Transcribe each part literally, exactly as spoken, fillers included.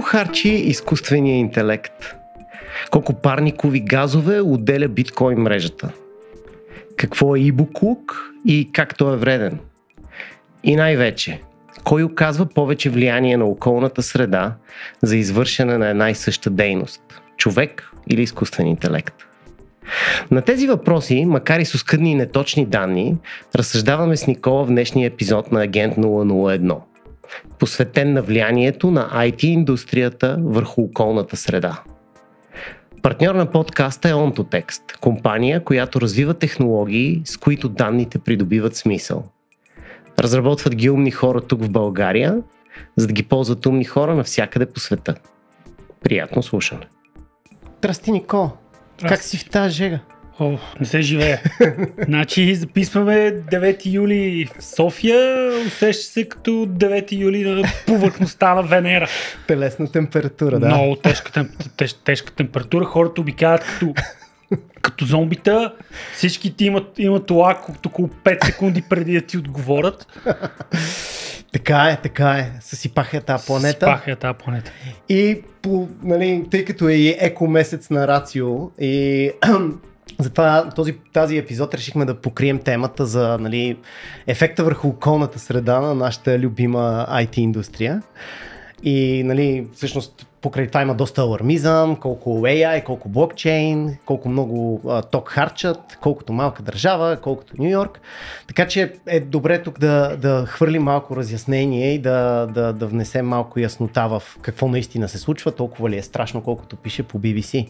харчи изкуствения интелект? Колко парникови газове отделя биткоин мрежата? Какво е e-book и как той е вреден? И най-вече, кой оказва повече влияние на околната среда за извършене на една и съща дейност? Човек или изкуствен интелект? На тези въпроси, макар и с оскъдни и неточни данни, разсъждаваме с Никола в днешния епизод на Агент нула нула едно, посветен на влиянието на ай ти индустрията върху околната среда. Партньор на подкаста е OntoText, компания, която развива технологии, с които данните придобиват смисъл. Разработват ги умни хора тук в България, за да ги ползват умни хора навсякъде по света. Приятно слушане. Здрасти, Никола. Как си в тази жега? О, не се живее. Значи записваме девети юли в София, усеща се като девети юли на повърхността на Венера. Телесна температура, да. Много тежка, теж, тежка температура. Хората обикалят като, като зомбита. Всички ти имат, имат лак от около пет секунди преди да ти отговорят. Така е, така е. Съсипаха я тази планета. Съсипаха я тази планета. И по, нали, тъй като е и еко месец на Рацио и затова този, тази епизод решихме да покрием темата за, нали, ефекта върху околната среда на нашата любима ай ти индустрия. И, нали, всъщност покрай това има доста алармизъм, колко ей ай, колко блокчейн, колко много а, ток харчат, колкото малка държава, колкото Ню Йорк. Така че е добре тук да, да хвърлим малко разяснение и да, да, да внесем малко яснота в какво наистина се случва, толкова ли е страшно, колкото пише по би би си.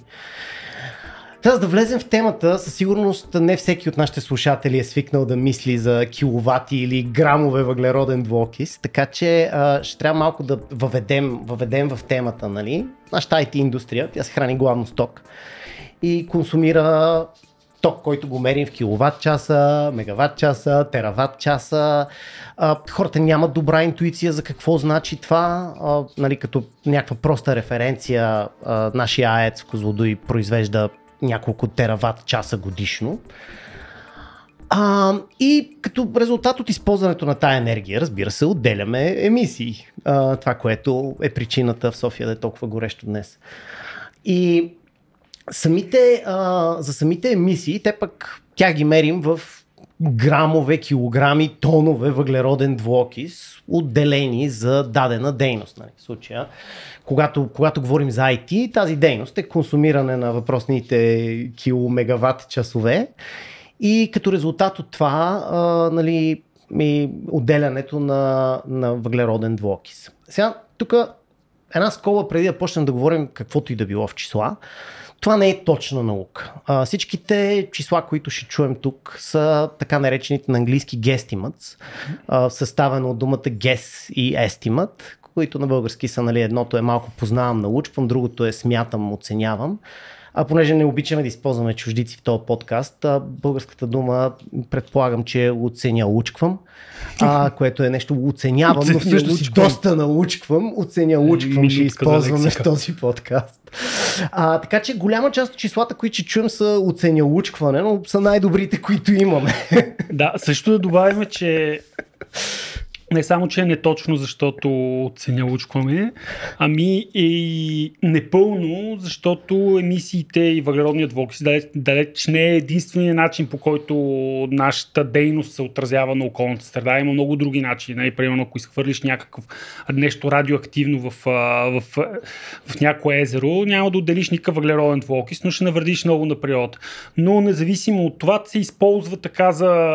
За да влезем в темата, със сигурност не всеки от нашите слушатели е свикнал да мисли за киловати или грамове въглероден двуокис, така че а, ще трябва малко да въведем, въведем в темата, нали? Нашата ай ти индустрия, тя се храни главно с ток и консумира ток, който го мерим в киловатт часа, мегаватт часа, тераватт часа. А, хората нямат добра интуиция за какво значи това. А, нали, като някаква проста референция, а, нашия АЕЦ в Козлодуй произвежда няколко тераватт часа годишно. А, и като резултат от използването на тая енергия, разбира се, отделяме емисии. А, това, което е причината в София да е толкова горещо днес. И самите, а, за самите емисии, те пък тя ги мерим в грамове, килограми, тонове въглероден двуокис, отделени за дадена дейност. Нали, в случая, когато, когато говорим за ай ти, тази дейност е консумиране на въпросните киломегаватт часове и като резултат от това, а, нали, и отделянето на, на въглероден двуокис. Сега, тук една скоба преди да почнем да говорим каквото и да било в числа. Това не е точна наука. А, всичките числа, които ще чуем тук, са така наречените на английски guesstimates, а, съставено от думата guess и estimate, които на български са, нали, едното е малко познавам, научвам, другото е смятам, оценявам. А понеже не обичаме да използваме чуждици в този подкаст, а българската дума предполагам, че е оценя учквам, а, което е нещо оценявам, но всъщност доста научквам, оценя учквам, ще използваме в този подкаст. А, така че голяма част от числата, които ще чуем, са оценя учкване, но са най-добрите, които имаме. Да, също да добавим, че не само, че е неточно, защото оценя учкваме, ами е и непълно, защото емисиите и въглеродният двуокис далеч, далеч не е единственият начин, по който нашата дейност се отразява на околната среда. Има много други начини. Нали? Примерно, ако изхвърлиш някакъв нещо радиоактивно в, в, в, в някое езеро, няма да отделиш никакъв въглероден двуокис, но ще навредиш много на природата. Но независимо от това, се използва така за...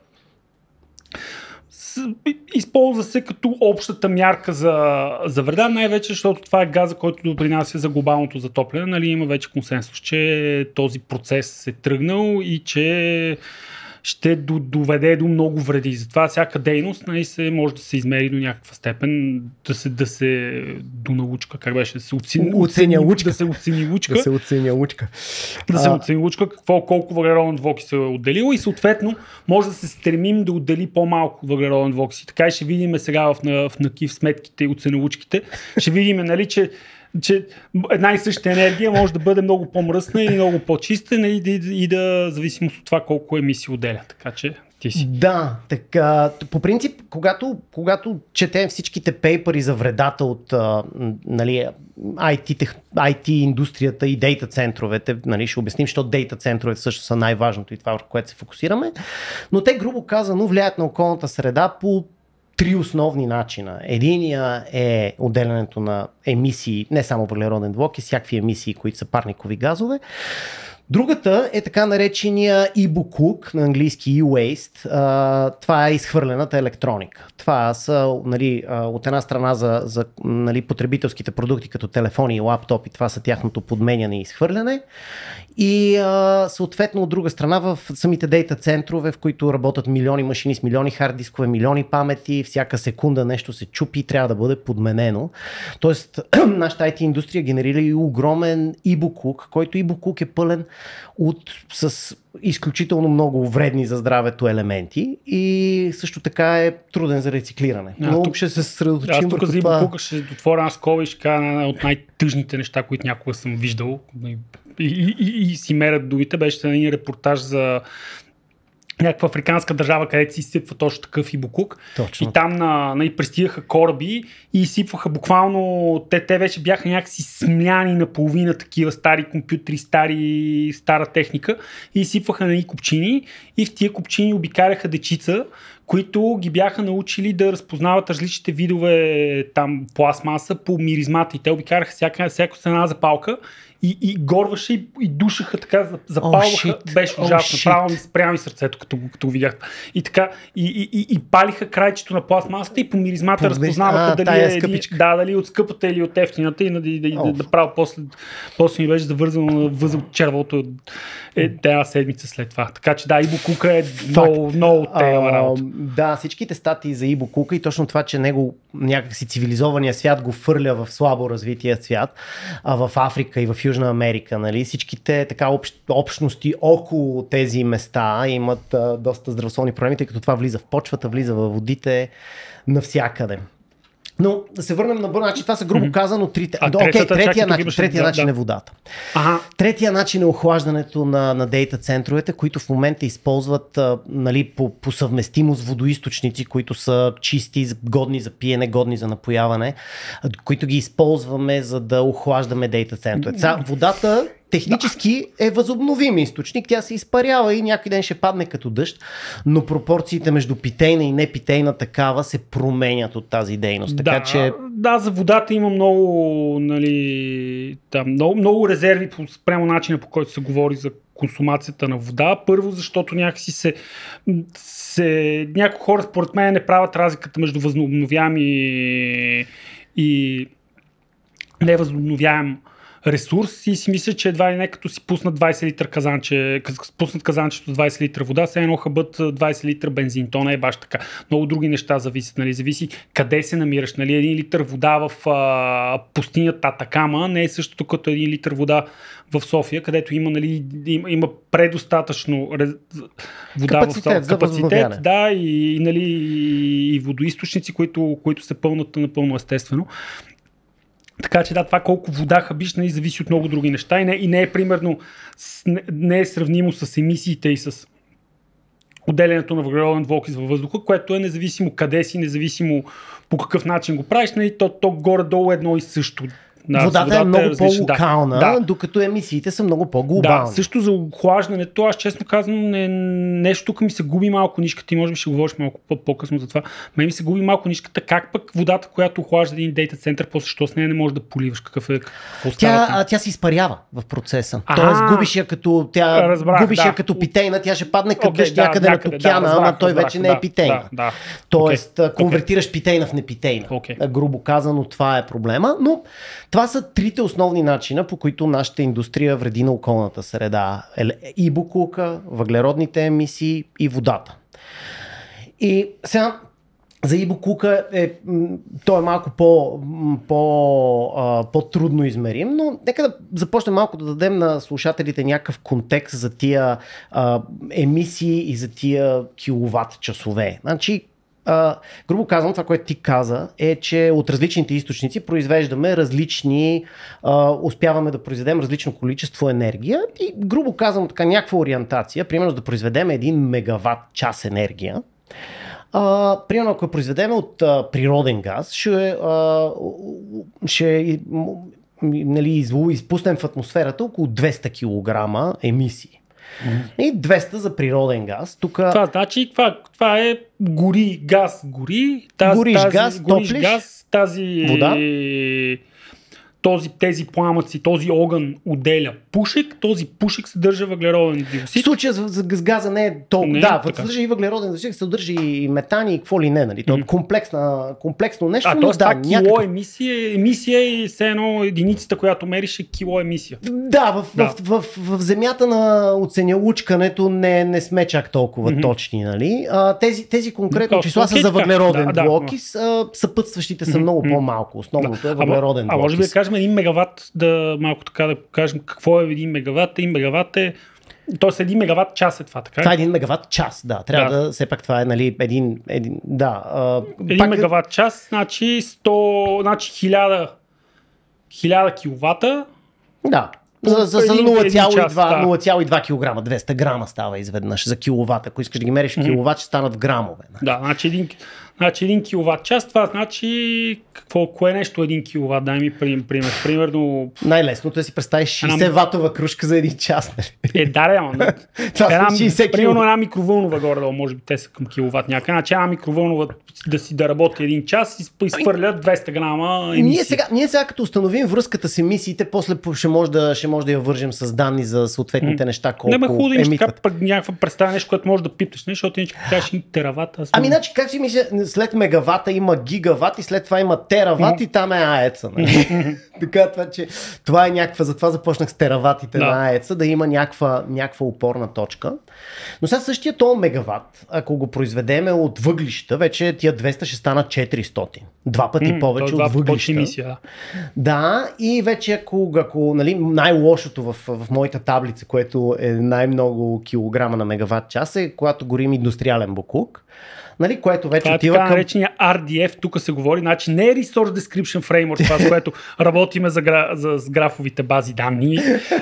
използва се като общата мярка за, за вреда, най-вече, защото това е газа, който допринася за глобалното затопляне. Нали, има вече консенсус, че този процес е тръгнал и че ще доведе до много вреди. Затова всяка дейност, нали, се, може да се измери до някаква степен, да се, да се донаучка, как беше, да се оцени, оценя лучка. Да се оцени лучка. Да се оценя лучка. Да се оцени лучка, какво, колко въглероден двуокис се е отделило и съответно може да се стремим да отдели по-малко въглероден двуокис. И така и ще видим сега в, в, в накив сметките и оценилучките, ще видим, нали, че че една и съща енергия може да бъде много по-мръсна и много по-чиста и да, и да зависимост от това колко емисии отделя. Така че ти си. Да, така, по принцип, когато, когато четем всичките пейпери за вредата от а, нали, ай ти, тех, ай ти индустрията и дейта центровете, нали, ще обясним, защото дейта центровете също са най-важното и това, върху което се фокусираме, но те, грубо казано, влияят на околната среда по три основни начина. Единия е отделянето на емисии, не само въглероден двуокис, всякакви емисии, които са парникови газове. Другата е така наречения e-book, на английски e-waste. А, това е изхвърлената електроника. Това са, нали, от една страна за, за нали, потребителските продукти като телефони и лаптопи, това са тяхното подменяне и изхвърляне. И а, съответно от друга страна в самите дейта центрове, в които работят милиони машини с милиони хард дискове, милиони памети, всяка секунда нещо се чупи и трябва да бъде подменено. Тоест нашата ай ти индустрия генерира и огромен e-book, който e-book е пълен от, с изключително много вредни за здравето елементи и също така е труден за рециклиране. А, Но тук, ще се съсредоточим аз тук за e-book ще отворя една скоба и ще кажа една от най-тъжните неща, които някога съм виждал и, и, и, и си мерят думите. Беше един репортаж за някаква африканска държава, където си изсипва точно такъв e-book. Точно. И там на, на, пристигаха кораби и изсипваха буквално, те, те вече бяха някакси смляни наполовина такива стари компютри, стари, стара техника и изсипваха на едни купчини и в тия купчини обикаляха дечица, които ги бяха научили да разпознават различните видове там пластмаса по миризмата и те обикаляха всяка, всяка една запалка и, и горваше и, и душаха така, запалваха, oh, беше ужасно, oh, право ми спря ми сърцето, като, като го видях. И така, и, и, и, и палиха крайчето на пластмасата и по миризмата по разпознаваха а, дали е, е да, дали от скъпата или от ефтината и да, да, oh. да, да право после, после ми беше завързано на възъл червото е, една седмица след това. Така че да, e-book е много, много тема работа. Да, всичките статии за e-book и точно това, че него някакси цивилизования свят го фърля в слабо развития свят, а в Африка и в Южна Америка, нали, всичките така общ, общности около тези места имат а, доста здравословни проблеми, тъй като това влиза в почвата, влиза във водите, навсякъде. Но да се върнем на бърна, значи това са грубо казано трите. А, Окей, третата, третия начин, имаше, третия да, начин да. е водата. Ага. Третия начин е охлаждането на, на дейта центровете, които в момента използват а, нали, по, по съвместимост водоизточници, които са чисти, годни за пиене, годни за напояване, които ги използваме за да охлаждаме дейта центровете. Сега, водата технически е възобновим източник, тя се изпарява и някой ден ще падне като дъжд, но пропорциите между питейна и непитейна такава се променят от тази дейност. Така, да, че... да, за водата има много, нали, там, много, много резерви спрямо начина, по който се говори за консумацията на вода. Първо, защото някакси се, се някои хора според мен не правят разликата между възобновяем и, и невъзобновяем ресурс и си мисля, че едва ли не като си пуснат двайсет литра казанче, като пуснат казанчето с двайсет литра вода, се едно хъбът двайсет литра бензин. То не е баш така. Много други неща зависят. Нали? Зависи къде се намираш. Нали? Един литър вода в а, пустинята Атакама не е същото като един литър вода в София, където има, нали, има, има предостатъчно вода капацитет, в капацитет, да, и, и, нали, и водоизточници, които, които се пълнат напълно естествено. Така че да, това колко вода хабиш, нали, зависи от много други неща и не, и не е примерно, не, не е сравнимо с емисиите и с отделянето на въглероден двуокис във въздуха, което е независимо къде си, независимо по какъв начин го правиш, нали, то, то горе-долу е едно и също. Да, водата, водата е много е по-локална, да. докато емисиите са много по-глобални. Да, също за охлаждането, аз честно казвам, не, нещо тук ми се губи малко нишката и може би ще говориш малко по-късно за това. Мен ми се губи малко нишката, как пък водата, която охлажда един дейта център, после що с нея не можеш да поливаш, какъв е, какво тя, става? тя се изпарява в процеса. А-а, Тоест губиш я като, тя, разбрах, губиш да. я като питейна, тя ще падне като okay, дъжд да, някъде някъде, над океана, да, ама той разбрах, вече не да, е питейна. Да, да. Тоест okay. конвертираш питейна в непитейна. Okay. Грубо казано, това е проблема. Но това са трите основни начина, по които нашата индустрия вреди на околната среда. И буклука, въглеродните емисии и водата. И сега за ибуклука е, той е малко по, по, а, по-трудно измерим, но нека да започнем малко да дадем на слушателите някакъв контекст за тия а, емисии и за тия киловатт часове. Значи, А, грубо казвам, това, което ти каза, е, че от различните източници произвеждаме различни, а, успяваме да произведем различно количество енергия и грубо казвам така някаква ориентация, примерно да произведем един мегаватт час енергия. А, примерно ако я произведем от а, природен газ, ще, а, ще нали, изпуснем в атмосферата около двеста килограма емисии. Mm-hmm. И двеста за природен газ. Тука... Това значи, това, това е гори газ, гори, тази, гориш тази, газ, гориш топлиш, газ, тази вода. Този, тези пламъци, този огън отделя пушек, този пушек съдържа въглероден диоксид. В случая с, с газа не е толкова. Да, съдържа и въглероден диоксид, съдържа и метани и какво ли не, нали? То е комплексно, комплексно нещо. А, но т.е. да, това някакъв... кило емисия, емисия и все едно единицата, която мериш е кило емисия. Да, в, да. В, в, в, в земята на оценялучкането не, не сме чак толкова mm-hmm. точни, нали? А, тези, тези конкретно то, числа окей, са за въглероден да, двуокис, да. съпътстващите са mm-hmm. много по-малко. Основното да. е въглероден а, двуокис. А може би да кажем един мегаватт, да малко така да кажем какво е един мегаватт. Един мегаватт е, т.е. един мегаватт час е това, така? Това е един мегаватт час, да. Трябва да, да все пак това е, нали, един, един да. А, един пак... мегаватт час, значи сто, значи хиляда, хиляда киловата. Да. За, за, за нула цяло и две килограма, двеста грама става изведнъж за киловат. Ако искаш да ги мериш в mm-hmm. киловат, ще станат в грамове. Да, значи един, значи един киловат час, това значи какво, кое е нещо един киловат? Дай ми пример. Примерно... Най-лесното е да си представиш шейсет ватова кружка за един час. Е, да, реално. Това са шейсет примерно една микровълнова горе-долу, може би те са към киловат някъде. Значи една микровълнова да си да работи един час и изхвърля двеста грама емисия. Ние сега, ние сега като установим връзката с емисиите, после ще може да, ще може да я вържем с данни за съответните неща, колко емитват. Не, хубаво да имаш така някаква представа, нещо, което можеш да пипнеш, защото иначе кажеш терават. Аз ами, значи, как си мисля, след мегавата има гигават и след това има терават mm-hmm. и там е АЕЦа. Нали? Така, това, че това е някаква, затова започнах с тераватите да. на АЕЦа, да има някаква, някаква опорна точка. Но сега същия този мегават, ако го произведеме от въглища, вече тия двеста ще станат четиристотин. Два пъти mm, повече от въглища. Емисия, да. да, и вече ако, ако нали, най-лошото в, в моята таблица, което е най-много килограма на мегаватт час, е когато горим индустриален боклук. Нали, което вече това отива е така към... наречения Ар Ди Еф, тук се говори, значи не е Resource Description Framework, това с което работиме за, гра... за с графовите бази данни,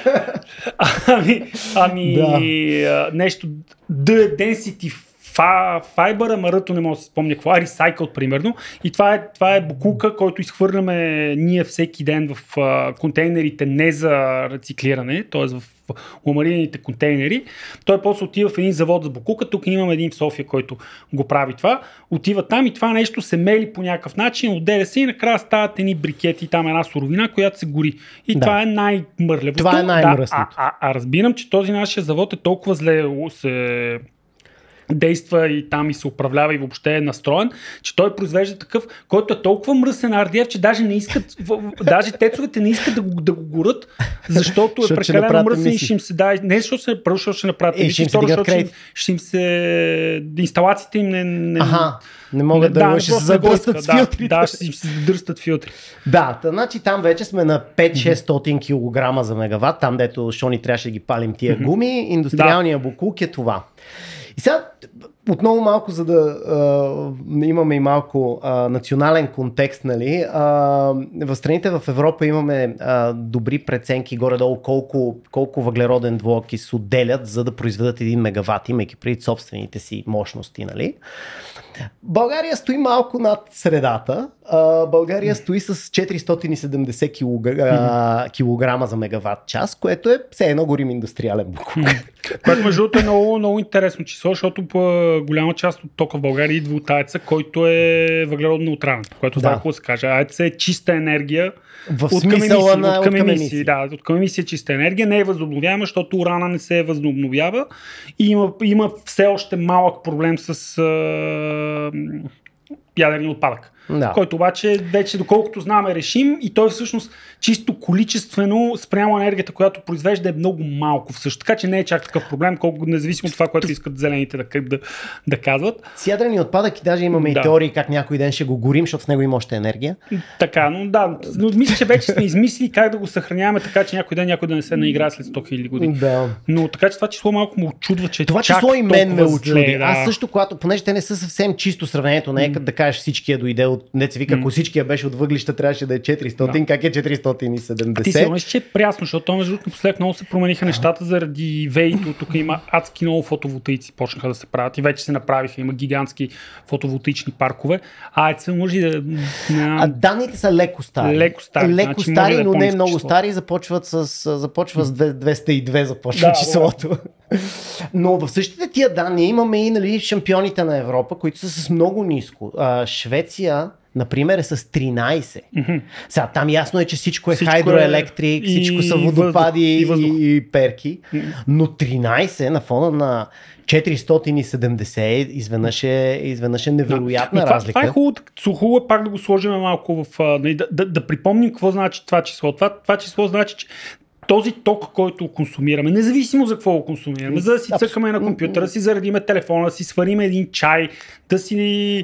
ами, ами да. нещо D Density Fiber, амарато не мога да се спомня какво, Recycled примерно, и това е, това е боклука, който изхвърляме ние всеки ден в uh, контейнерите не за рециклиране, т.е. в омаринените контейнери. Той после отива в един завод за боклука, тук имаме един в София, който го прави това, отива там и това нещо се мели по някакъв начин, отделя се и накрая стават едни брикети, там една суровина, която се гори. И да. това е най-мърлевото. Това е най-мръсното. Да, а, а, а разбирам, че този нашия завод е толкова зле се действа и там и се управлява и въобще е настроен, че той произвежда такъв, който е толкова мръсен Ар Ди Еф, че даже не искат, даже тецовете не искат да го, да го горят, защото е прекалено мръсен и ще им се дай, не защото се първо, защото ще направят е, ще им се защото ще им, ще им се инсталациите им не, не, Аха, не могат да, да ще се задръстат да, филтрите. Да, ще им се задръстат филтри. Да, тъ, значи там вече сме на пет-шестстотин килограма за мегаватт, там дето Шони трябваше да ги палим тия гуми, индустриалния да. боклук е това. И сега отново малко, за да а, имаме и малко а, национален контекст, нали, а, в страните в Европа имаме а, добри преценки горе-долу колко, колко въглероден двуокис отделят, за да произведат един мегаватт, имайки преди собствените си мощности, нали. България стои малко над средата. А, България стои с четиристотин и седемдесет килограма за мегаватт час, което е все едно горим индустриален боклук. Което между другото е много, много интересно число, защото по голяма част от тока в България идва от АЕЦ, който е въглеродно неутрален, което да. Хубаво се каже. АЕЦ е чиста енергия в от към емисии. На, от към емисии, емисии. да, от към емисия чиста енергия, не е възобновяема, защото урана не се възобновява и има, има все още малък проблем с а, ядерния отпадък. да. който обаче вече доколкото знам е решим и той всъщност чисто количествено спрямо енергията, която произвежда е много малко всъщност. Така че не е чак такъв проблем, колко независимо от това, което искат зелените да, да, да казват. С ядрени отпадък и даже имаме да. и теории как някой ден ще го горим, защото в него има още енергия. Така, но да, но мисля, че вече сме измислили как да го съхраняваме така, че някой ден някой да не се наиграе след сто хиляди години. Да. Но така че това число малко му очудва, че това число и мен ме очуди. Да. Аз също, когато, понеже те не са съвсем чисто сравнението, не е като да кажеш всичкия дойде от, не се вика, ако всичкия беше от въглища, трябваше да е четиристотин, да. Как е четиристотин и седемдесет? А ти си думаш, че е прясно, защото между другото напоследък много се промениха нещата заради веито. Тук има адски много фотоволтаици, почнаха да се правят и вече се направиха. Има гигантски фотоволтаични паркове. А ЕЦ може да... А данните са леко стари. Леко стари, леко значи, стари да но е не много число. стари. Започват с, започва с двеста и две започва да, числото. Да. Но в същите тия данни имаме и нали, шампионите на Европа, които са с много ниско. А, Швеция, например, е с тринайсет. Mm-hmm. Сега, там ясно е, че всичко е всичко хайдроелектрик, е... всичко са водопади и, въздух, и, и перки, mm-hmm. но тринайсет на фона на четиристотин и седемдесет изведнъж е, изведнъж е невероятна да. това, разлика. Това е хубаво, хубаво е пак да го сложим малко в... Да, да, да припомним какво значи това число. Това, това число значи, че този ток, който консумираме, независимо за какво го консумираме, за да си цъкаме на компютъра, да си заредиме телефона, да си свариме един чай, да си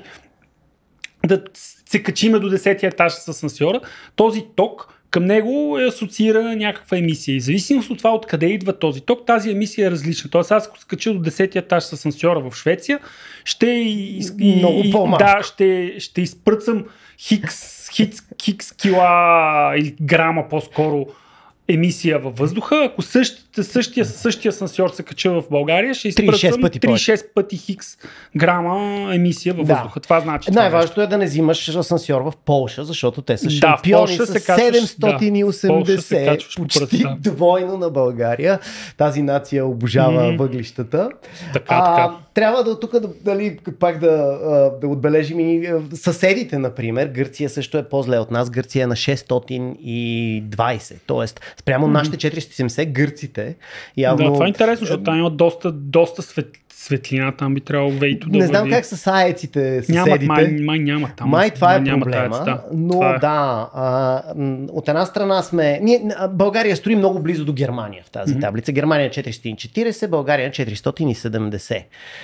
да се качиме до десетия етаж с асансьора, този ток към него е асоциира някаква емисия. И зависимост от това откъде идва този ток, тази емисия е различна. Тоест аз ако скача до десетия етаж с асансьора в Швеция, ще из... много по-малко. Да, ще, ще изпръцам хикс, хикс, хикс кила или грама по-скоро емисия във въздуха. Ако същия, същия, същия асансьор се кача в България, ще изпръцам три до шест пъти хикс грама емисия във въздуха. Да. Това значи. Най-важното е да не взимаш асансьор в Полша, защото те са шампиони да, с седемстотин и осемдесет, да, почти да. Двойно на България. Тази нация обожава mm-hmm. въглищата. Така, а, така. Трябва да тук да, дали, пак да, да отбележим и съседите, например. Гърция също е по-зле от нас. Гърция е на шестстотин и двайсет. Тоест, спрямо mm-hmm. нашите четиристотин и седемдесет, гърците явно... Да, това е интересно, защото там има доста, доста свет, светлина, там би трябвало вейто да Не знам бъде. Как са с аеците, съседите. Нямат, май, май няма там. Май това е няма проблема, таец, да. но това е. да, а, от една страна сме... Ние, България строи много близо до Германия в тази mm-hmm. таблица. Германия е четиристотин и четирийсет, България е четиристотин и седемдесет.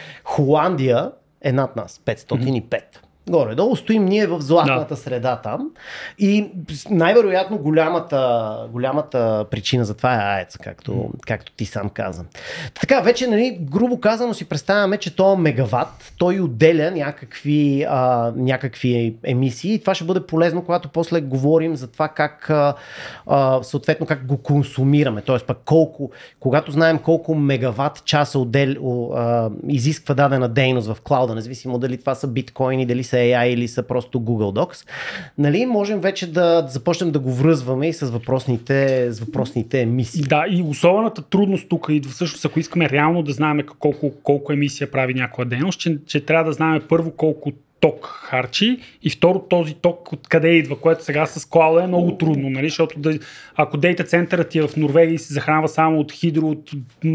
Холандия е над нас, петстотин и пет. Mm-hmm. Горе-долу стоим ние в златната да. Среда там и най-вероятно голямата, голямата причина за това е АЕЦ, както, mm. както ти сам каза. Така, вече, нали, грубо казано си представяме, че този мегаватт, той отделя някакви, а, някакви емисии и това ще бъде полезно, когато после говорим за това как а, а, съответно как го консумираме, т.е. пък колко, когато знаем колко мегаватт часа отдел, а, изисква дадена дейност в клауда, независимо дали това са биткоини, дали са Ей Ай или са просто Google Docs, нали, можем вече да започнем да го връзваме и с въпросните, с въпросните емисии. Да, и особената трудност тук идва всъщност, ако искаме реално да знаем колко, колко емисия прави някоя дейност, че, че трябва да знаем първо колко ток харчи и второ този ток откъде идва, което сега с клауда е много трудно, нали? Защото да, ако дейта центърът ти е в Норвегия и се захранва само от хидро, от,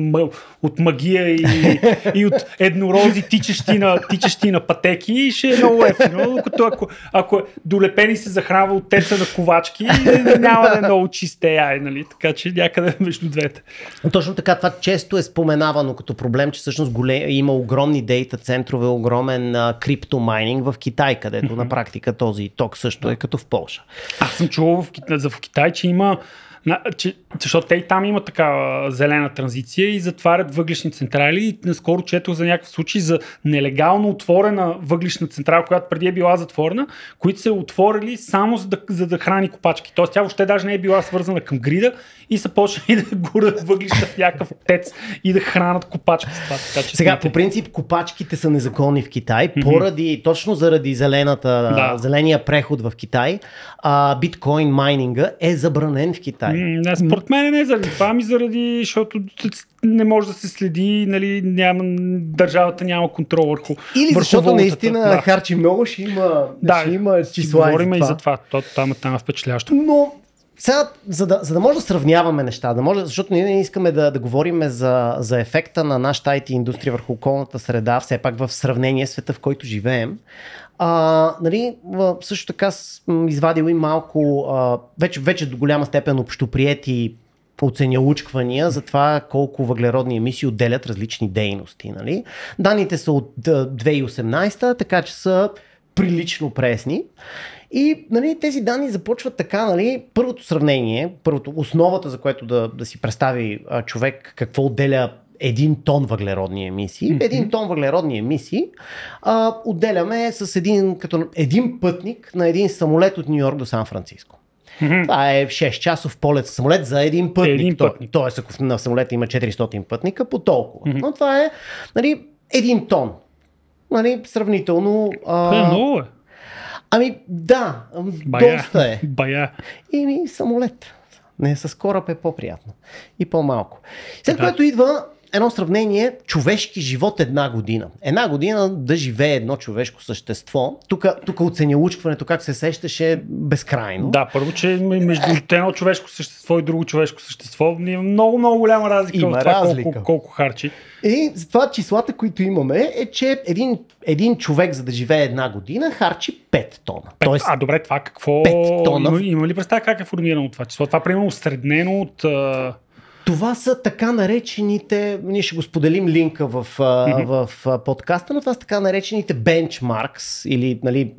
от магия и, и от еднорози тичащи на, тичащи на пътеки, ще е много ефтино, докато ако, ако долепени се захранва от теца на ковачки, няма да е много чист Ей Ай, нали? Така че някъде между двете. Точно така, това често е споменавано като проблем, че всъщност голем, има огромни дейта центрове, огромен криптомайнинг в Китай, където mm-hmm. на практика този ток също е като в Полша. Аз съм чувал в Китай, в Китай, че има, че, защото те и там има такава зелена транзиция и затварят въглишни централи и наскоро четох за някакъв случай за нелегално отворена въглишна централа, която преди е била затворена, които се отворили само за да, за да храни копачки. Тоест тя въобще даже не е била свързана към грида и са почнали да горят въглища в някакъв тец и да хранат копачки с това. Така, че сега, смете. По принцип, копачките са незаконни в Китай, mm-hmm. поради, точно заради зелената, да. зеления преход в Китай, а, биткоин майнинга е забранен в Китай. Не, според мен не е заради това, ами заради, защото не може да се следи, нали, няма, държавата няма контрол върху Или върху защото валутата. наистина Да. харчи много, ще има, да, ще има числа. Говорим и за това, то, там, там е впечатляващо. Но сега, за да, за да може да сравняваме неща, да може, защото ние не искаме да, да говорим за, за ефекта на нашата ай ти индустрия върху околната среда, все пак в сравнение с света, в който живеем. А, нали, също така извадил и малко, а, вече, вече до голяма степен общоприети оценялучквания за това колко въглеродни емисии отделят различни дейности. Нали. Данните са от две хиляди и осемнадесета, така че са прилично пресни. И нали, тези данни започват така, нали, първото сравнение, първото, основата, за което да, да си представи а, човек какво отделя един тон въглеродни емисии. Mm-hmm. Един тон въглеродни емисии а, отделяме с един, като един пътник на един самолет от Ню Йорк до Сан Франциско. Mm-hmm. Това е шест часов полет с самолет за един пътник. Един пътник. То, тоест, ако на самолета има четиристотин пътника, по толкова. Mm-hmm. Но това е нали, един тон. Нали, сравнително... А... Е, много е. Ами да, Бая. доста е. Бая. И ми самолет. Не, с кораб е по-приятно. И по-малко. След да. Което идва едно сравнение човешки живот една година. Една година да живее едно човешко същество. Тук оценялучкването, как се сещаше, безкрайно. Да, първо, че между едно човешко същество и друго човешко същество има много, много голяма разлика има в това разлика. Колко, колко харчи. И затова числата, които имаме, е, че един, един човек, за да живее една година, харчи пет тона. пет, Тоест, а добре, това какво... пет тона. Има, има ли представа как е формирано това число? Това примерно среднено от... Това са така наречените, ние ще го споделим линка в, mm-hmm. в, в подкаста, но това са така наречените бенчмаркс или нали,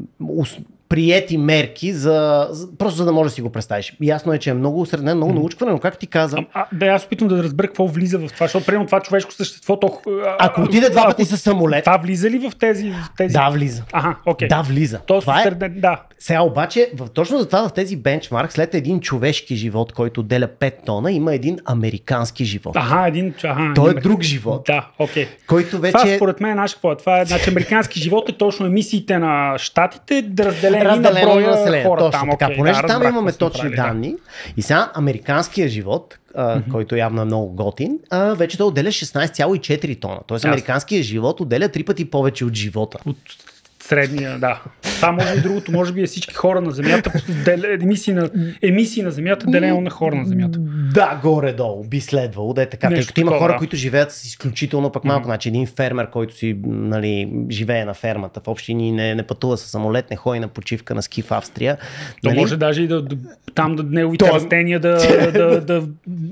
приети мерки, за, за, просто за да можеш да си го представиш. Ясно е, че е много усреднено, много mm-hmm. научкване, но как ти каза... А, а, да, аз опитвам да разбера какво влиза в това, защото примерно това човешко същество... То, а, ако отиде два пъти със самолет... Това влиза ли в тези... В тези... Да, влиза. Ага, окей. Да, влиза. То това средне, е... да. Сега обаче, в, точно за това в тези бенчмарк, след един човешки живот, който отделя пет тона, има един американски живот. Ага, един... Ага, Той е има... друг живот. Да, окей. Който вече... Това според мен е наш какво е. Това е, значи, американски живот е точно емисиите на щатите, разделени, разделени на броя население. хора точно там. така, Окей, понеже да, там разбрах, имаме точни правили, данни. Да. И сега американския живот, а, mm-hmm. който явно е много готин, а, вече да отделя шестнадесет цяло и четири тона. Тоест американският живот отделя три пъти повече от живота. От средния, да. Това може и другото, може би е всички хора на Земята, емисии на, емисии на Земята, делено на хора на Земята. Да, горе-долу би следвало да е така. Тъй като има хора, да. които живеят с изключително пък малко. Mm-hmm. Значи един фермер, който си нали, живее на фермата в общини, не, не пътува с самолет, не ходи на почивка на ски в Австрия. То нали? Може даже и да, да там да неговите То... растения да, да, да, да,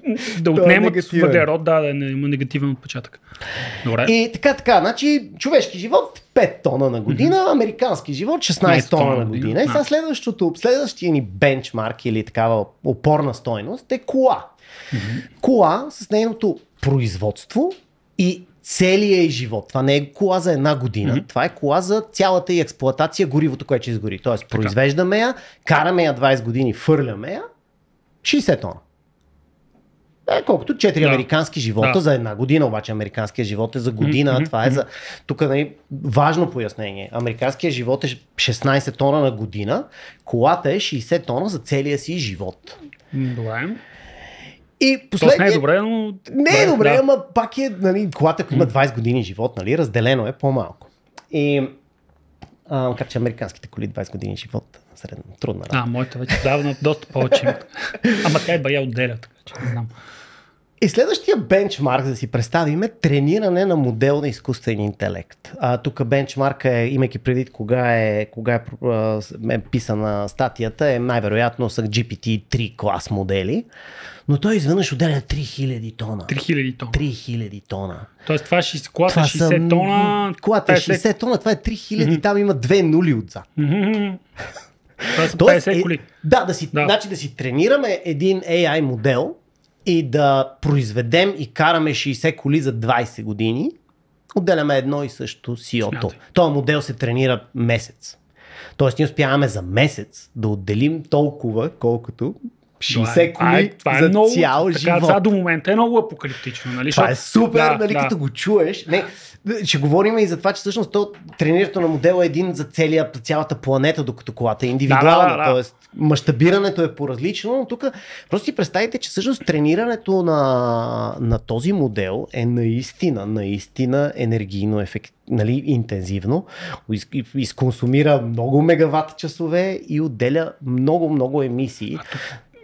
да отнемат въглерод, да, да има негативен отпечатък. Добре. И така, така, значи човешки живот пет тона на година, mm-hmm. американски живот шестнадесет тона на година. И сега следващото, следващия ни бенчмарк или такава опорна стойност е кола. Mm-hmm. Кола с нейното производство и целия й живот. Това не е кола за една година, mm-hmm. това е кола за цялата й експлоатация, горивото, което ще изгори. Тоест произвеждаме я, караме я двадесет години, фърляме я, шейсет тона. Е, колкото четири да. американски живота да. за една година, обаче американският живот е за година, mm-hmm. това е за... Тук нали, важно пояснение. Американският живот е шестнадесет тона на година, колата е шейсет тона за целия си живот. Добре. И последния... не е добре, но... Не е добре, да. ама пак е, нали, колата, ако има двадесет години живот, нали, разделено е по-малко. И... А, макар че американските коли двадесет години живот, средно, трудна работа. А, моята вече давна доста повече. Ама тя е бая отделя, така че не знам. И следващия бенчмарк, да си представим, е трениране на модел на изкуствен интелект. А, тук бенчмарка е, имайки предвид кога е, кога е, е писана статията, е най-вероятно са джи пи ти три клас модели, но той изведнъж отделя три хиляди тона. три хиляди тона. три хиляди тона. Тоест това е колата шейсет тона. Колата е шейсет тона, това е три хиляди, mm-hmm. там има две нули отзад. Mm-hmm. Това са петдесет коли. Е, да, да си, да. Значи да си тренираме един ей ай модел и да произведем и караме шейсет коли за двадесет години, отделяме едно и също си о то. Този модел се тренира месец. Тоест ние успяваме за месец да отделим толкова, колкото шейсет коли това е, това е за много, цял така, живот. Това до момента е много апокалиптично. Нали? Това е супер, да, нали, да. като го чуеш. Не, ще говорим и за това, че всъщност то, тренирането на модела е един за целия, цялата планета, докато колата е индивидуална. Да, да, да. Тоест, мащабирането е по-различно, но тук просто си представите, че всъщност тренирането на, на този модел е наистина, наистина енергийно ефективно. Нали, интензивно, из, изконсумира много мегаватт часове и отделя много-много емисии.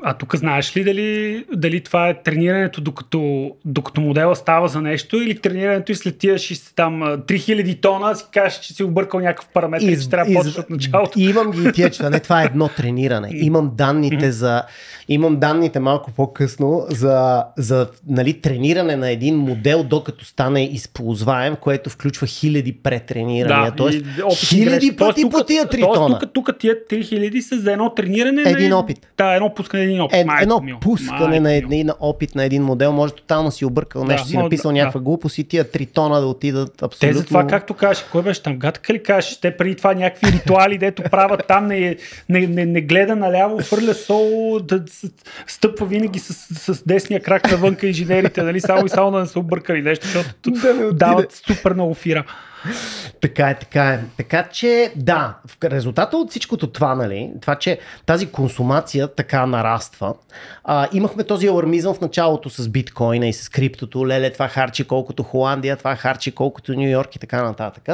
А тук знаеш ли дали, дали това е тренирането докато, докато модела става за нещо или тренирането и след тия ще там три хиляди тона си кажеш, че си объркал някакъв параметр и ще трябва да почваш от началото. Имам ги и тия, че не, това е едно трениране. Имам данните за имам данните малко по-късно за, за нали, трениране на един модел, докато стане използваем, което включва хиляди претренирания. Да, тоест, и хиляди пъти тук, по тия три тона. Тук, тук тия три хиляди са за едно трениране един на опит. Да, едно пускане на един опит. Е, Майко едно мил. пускане Майко на мил. един опит на един модел, може тотално си объркал нещо, Да, си но, написал да, някаква да. глупост и тия три тона да отидат абсолютно. Те за това, както кажеш, кой беше там? Гатка ли кажеш? Те преди това някакви ритуали, дето правят там, не, не, не, не гледа наляво, фърля сол, да стъпва винаги с, с десния крак навънка инженерите, нали? Само и само да не са объркали нещо, защото Да дават супер много фира. Така е, така е. Така че, да, в резултата от всичкото това, нали, това, че тази консумация така нараства, а, имахме този алармизъм в началото с биткоина и с криптото, леле, това харчи колкото Холандия, това харчи колкото Ню Йорк и така нататък.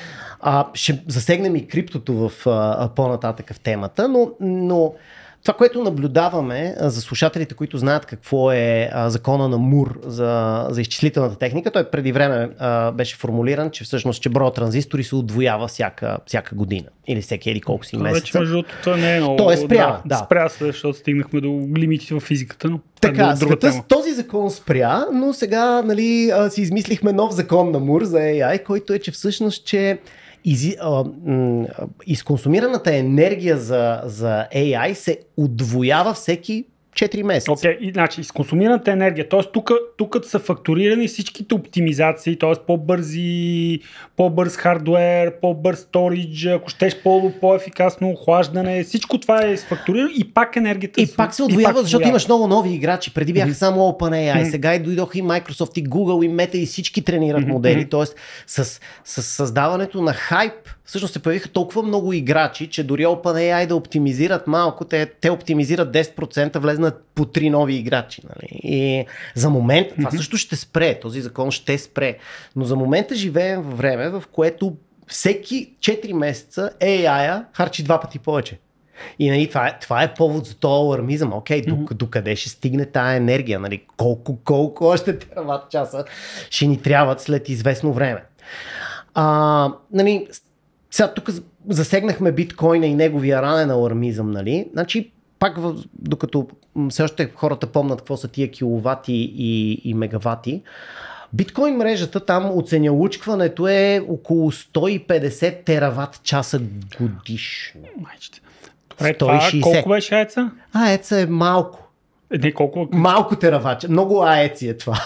А, ще засегнем и криптото в а, по-нататък в темата, но, но това, което наблюдаваме за слушателите, които знаят какво е а, закона на Мур за, за изчислителната техника, той преди време а, беше формулиран, че всъщност че броя транзистори се удвоява всяка, всяка година или всеки еди колко си месеца. Вече между другото не е много. То е спря, да. да. Спря се, защото стигнахме до лимити в физиката, но така, е друга света, тема. този закон спря, но сега нали, а, си измислихме нов закон на Мур за Ей Ай, който е, че всъщност, че Изи, а, м, изконсумираната енергия за, за Ей Ай се удвоява всеки четири месеца. Окей, okay, значи изконсумираната енергия, т.е. тук са фактурирани всичките оптимизации, т.е. по-бързи, по-бърз хардуер, по-бърз сторидж, ако щеш по- по-ефикасно охлаждане, всичко това е фактурирано и пак енергията И се, пак се отвоява, защото отвоява. имаш много нови играчи. Преди бяха Mm-hmm. само OpenAI, Mm-hmm. сега и дойдоха и Microsoft, и Google, и Meta, и всички тренират mm-hmm. модели. Тоест с, с създаването на хайп, всъщност се появиха толкова много играчи, че дори OpenAI да оптимизират малко, те, те оптимизират десет процента, влезнат по три нови играчи. Нали? И за момент, това Mm-hmm. също ще спре, този закон ще спре. Но за момента живеем във време, в което всеки четири месеца Ей Ай-а харчи два пъти повече. И нали, това, е, това е повод за този алармизъм. Окей, mm-hmm. до къде ще стигне тая енергия? Нали? Колко, колко още терават часа ще ни трябват след известно време? А, нали, сега тук засегнахме биткоина и неговия ранен алармизъм. Нали? Значи, пак в, докато все още хората помнят какво са тия киловати и, и мегавати, биткоин мрежата там оценялучкването е около сто и петдесет тераватт часа годишно. Майчите. Добре, това колко беше аеца? аеца е малко. Е, не, колко? Малко тераватт. Много аеци е това.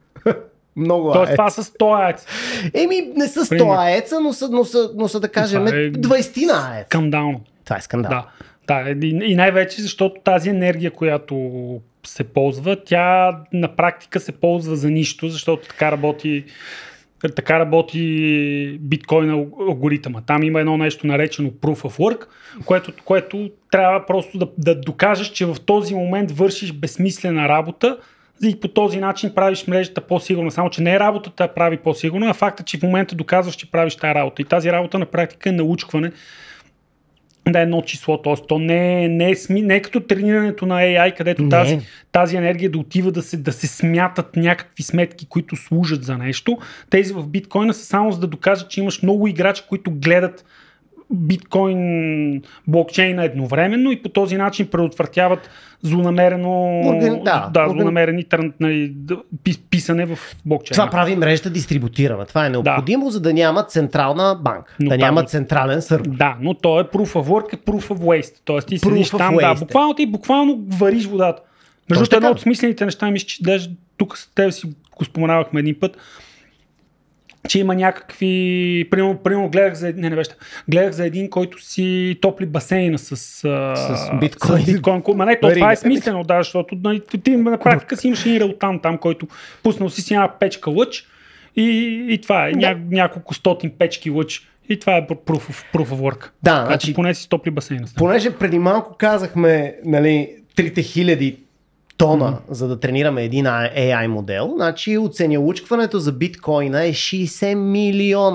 Много Тоест аец. това са сто аеца. Еми, не са сто Пример. аеца, но са, но са, но са да кажем е двайсет аеца. Скандално. Това е скандал. Да. Да, и, и най-вече защото тази енергия, която се ползва, тя на практика се ползва за нищо, защото така работи, така работи биткоин алгоритъма. Там има едно нещо наречено Proof of Work, което, което трябва просто да, да докажеш, че в този момент вършиш безсмислена работа и по този начин правиш мрежата по-сигурна. Само, че не е работата да прави по-сигурна, а факта, че в момента доказваш, че правиш тази работа. И тази работа на практика е научкване да е едно число, т.е. то не е, не, е сми, не е като тренирането на Ей Ай, където тази, тази енергия да отива да се, да се смятат някакви сметки, които служат за нещо. Тези в биткоина са само за да докажат, че имаш много играчи, които гледат биткоин блокчейна едновременно и по този начин предотвратяват злонамерено Орган... да, да, орган... злонамерени нали, писане в блокчейна. Това прави мрежата дистрибутирана. Това е необходимо, да. За да няма централна банка, но да няма централен сървър. Да, но то е Proof of Work, е Proof of Waste. Тоест ти седиш там, да, буквално ти буквално вариш водата. Между другото, едно от смислените неща, мисля, че даже тук с теб си го споменавахме един път, че има някакви... Примерно, примерно гледах, за, не, не беше, гледах за един, който си топли басейна с, с биткоин. С биткоин. Ма не, то, това е смислено, да, защото нали, ти на практика си имаш един релтан там, който пуснал си си една печка лъч и, и това е да. ня, няколко стотин печки лъч. И това е proof of, proof of work. Да, значи, поне си топли басейна. Понеже преди малко казахме, нали, трите хиляди тона, mm-hmm. за да тренираме един Ей Ай модел, значи оценялучкването за биткоина е шейсет милиона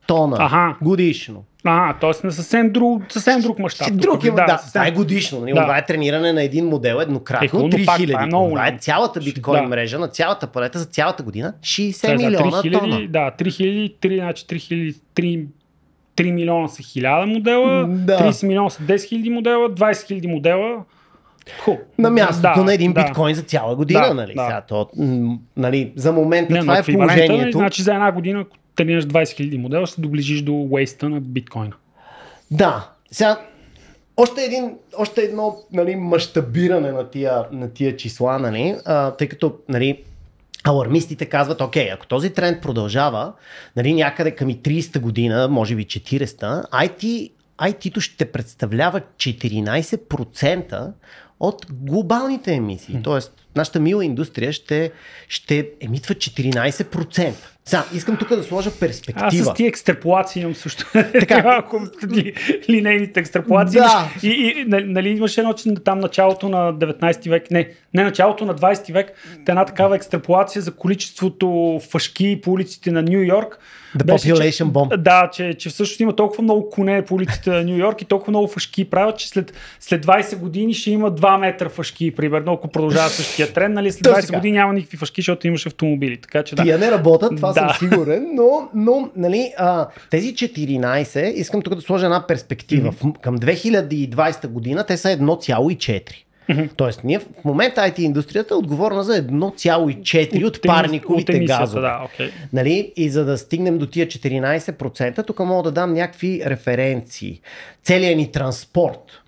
тона Аха. годишно. А, т.е. на съвсем друг, съвсем друг мащаб. Друг има, да, да съвсем... това е годишно. Да. Това е трениране на един модел еднократно, е, три хиляди. Това е, това е цялата биткоин да. мрежа на цялата палета за цялата година. шейсет милиона три хиляди, тона. Да, три хиляди, значи три хиляди, три милиона са хиляда модела, да. трийсет милиона са десет хиляди модела, двайсет хиляди модела. Ху. На мястото да, на един да. биткоин за цяла година. Да, нали? да. Сега, то, м- нали, за момента Не, това е положението. положението. Значи за една година, ако тренираш двайсет хиляди модела, ще се доближиш до уейста на биткоина. Да. Сега, още, един, още едно нали, мащабиране на тия, на тия числа, нали, а, тъй като нали, алармистите казват, окей, ако този тренд продължава, нали, някъде към и трийсета година, може би четирийсета, ай ти, ай ти-то ще представлява четиринайсет процента от глобалните емисии. Mm. Тоест, нашата мила индустрия ще, ще емитва четиринайсет процента. Сега, искам тук да сложа перспектива. Аз с тия екстраполации имам също. Така. ли, линейните екстраполации. Да. И, и нали имаш едно, че там началото на деветнайсети век, не, не началото на двайсети век, една такава екстраполация за количеството фашки по улиците на Ню Йорк. The беше, population че, bomb. Да, че, че всъщност има толкова много коне по улиците на Ню Йорк и толкова много фашки правят, че след, след двайсет години ще има два метра фашки, примерно, ако продължава същия тренд, нали, след двайсет години няма никакви фашки, защото имаш автомобили. Така, че, да. Тия не работят, това да. съм сигурен, но, но нали, а, тези четиринайсет, искам тук да сложа една перспектива. Mm-hmm. Към две хиляди и двайсета година те са едно цяло и четири. Mm-hmm. Тоест, ние в момента ай ти индустрията е отговорна за едно цяло и четири от, от парниковите от газове. Да, okay. Нали? И за да стигнем до тия четиринайсет процента, тук мога да дам някакви референции. Целият ни транспорт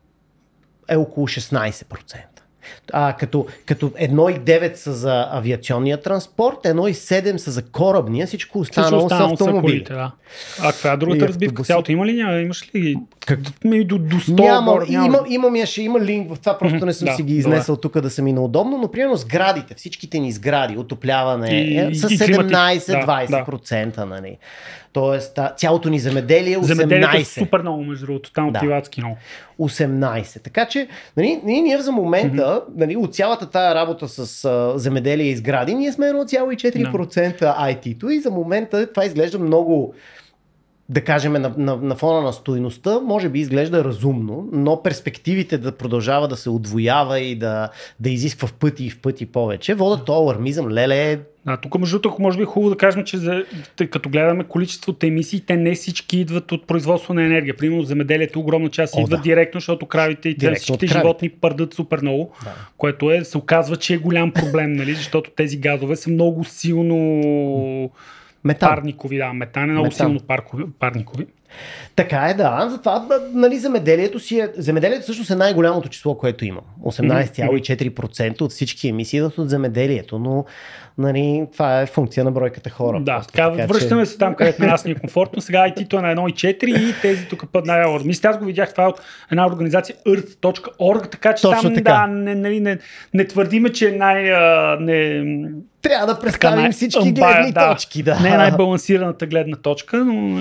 е около шестнайсет процента. А, като, като едно цяло и девет са за авиационния транспорт, едно цяло и седем са за корабния, всичко останало са автомобили. Са да. А каква е другата разбивка? Цялото има ли? Няма, имаш ли? Как? До, до сто няма, гор, няма. Има, имам, ще има линк в това, просто не съм да, си ги изнесъл тук да са ми неудобно, но примерно сградите, всичките ни сгради, отопляване и, е, са седемнайсет-двайсет процента. Да, да. Нали. Тоест цялото ни земеделие е осемнайсет. Земеделието е супер много, между другото, там да. Отивацки много. осемнайсет. Така че нали, ние за момента mm-hmm. нали, от цялата тая работа с а, земеделие и сгради, ние сме едно цяло и четири процента no. ай ти-то и за момента това изглежда много, да кажем, на, на, на фона на стойността, може би изглежда разумно, но перспективите да продължава да се удвоява и да, да изисква в пъти и в пъти повече, водят този алармизъм, леле. А, тук между другото, може би е хубаво да кажем, че за, като гледаме количеството емисии, те не всички идват от производство на енергия. Примерно земеделието огромна част О, идва да. директно, защото кравите и всичките животни пърдат супер много, да. Което е, се оказва, че е голям проблем, нали? Защото тези газове са много силно метан. парникови. Да, метан е много метан. Силно паркови, парникови. Така е, да. Затова нали, земеделието си е... Земеделието всъщност е най-голямото число, което имам. осемнайсет цяло и четири процента от всички емисии идват от земеделието, но нали, това е функция на бройката хора. Да, просто, така, така връщаме че... се там, където на нас ни е комфортно. Сега ай ти-то е на едно цяло и четири и тези тук път на Мисля, аз го видях, това е от една организация earth точка org, така че точно там така. Да, не, не, не, не твърдиме, че е най... А, не, трябва да представим най- всички амбая, гледни да, точки. Да. Не е най-балансираната гледна точка, но...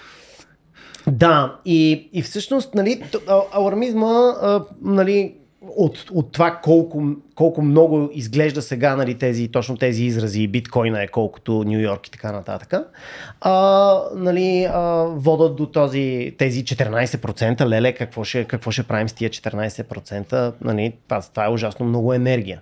Да, и, и всъщност, нали, алармизма, а, нали, от, от това колко, колко много изглежда сега, нали, тези, точно тези изрази, биткоина е колкото Ню Йорк и така нататък, а, нали, а, водят до този, тези четиринайсет процента, леле, какво ще, какво ще правим с тия четиринайсет процента, нали, това, това е ужасно много енергия.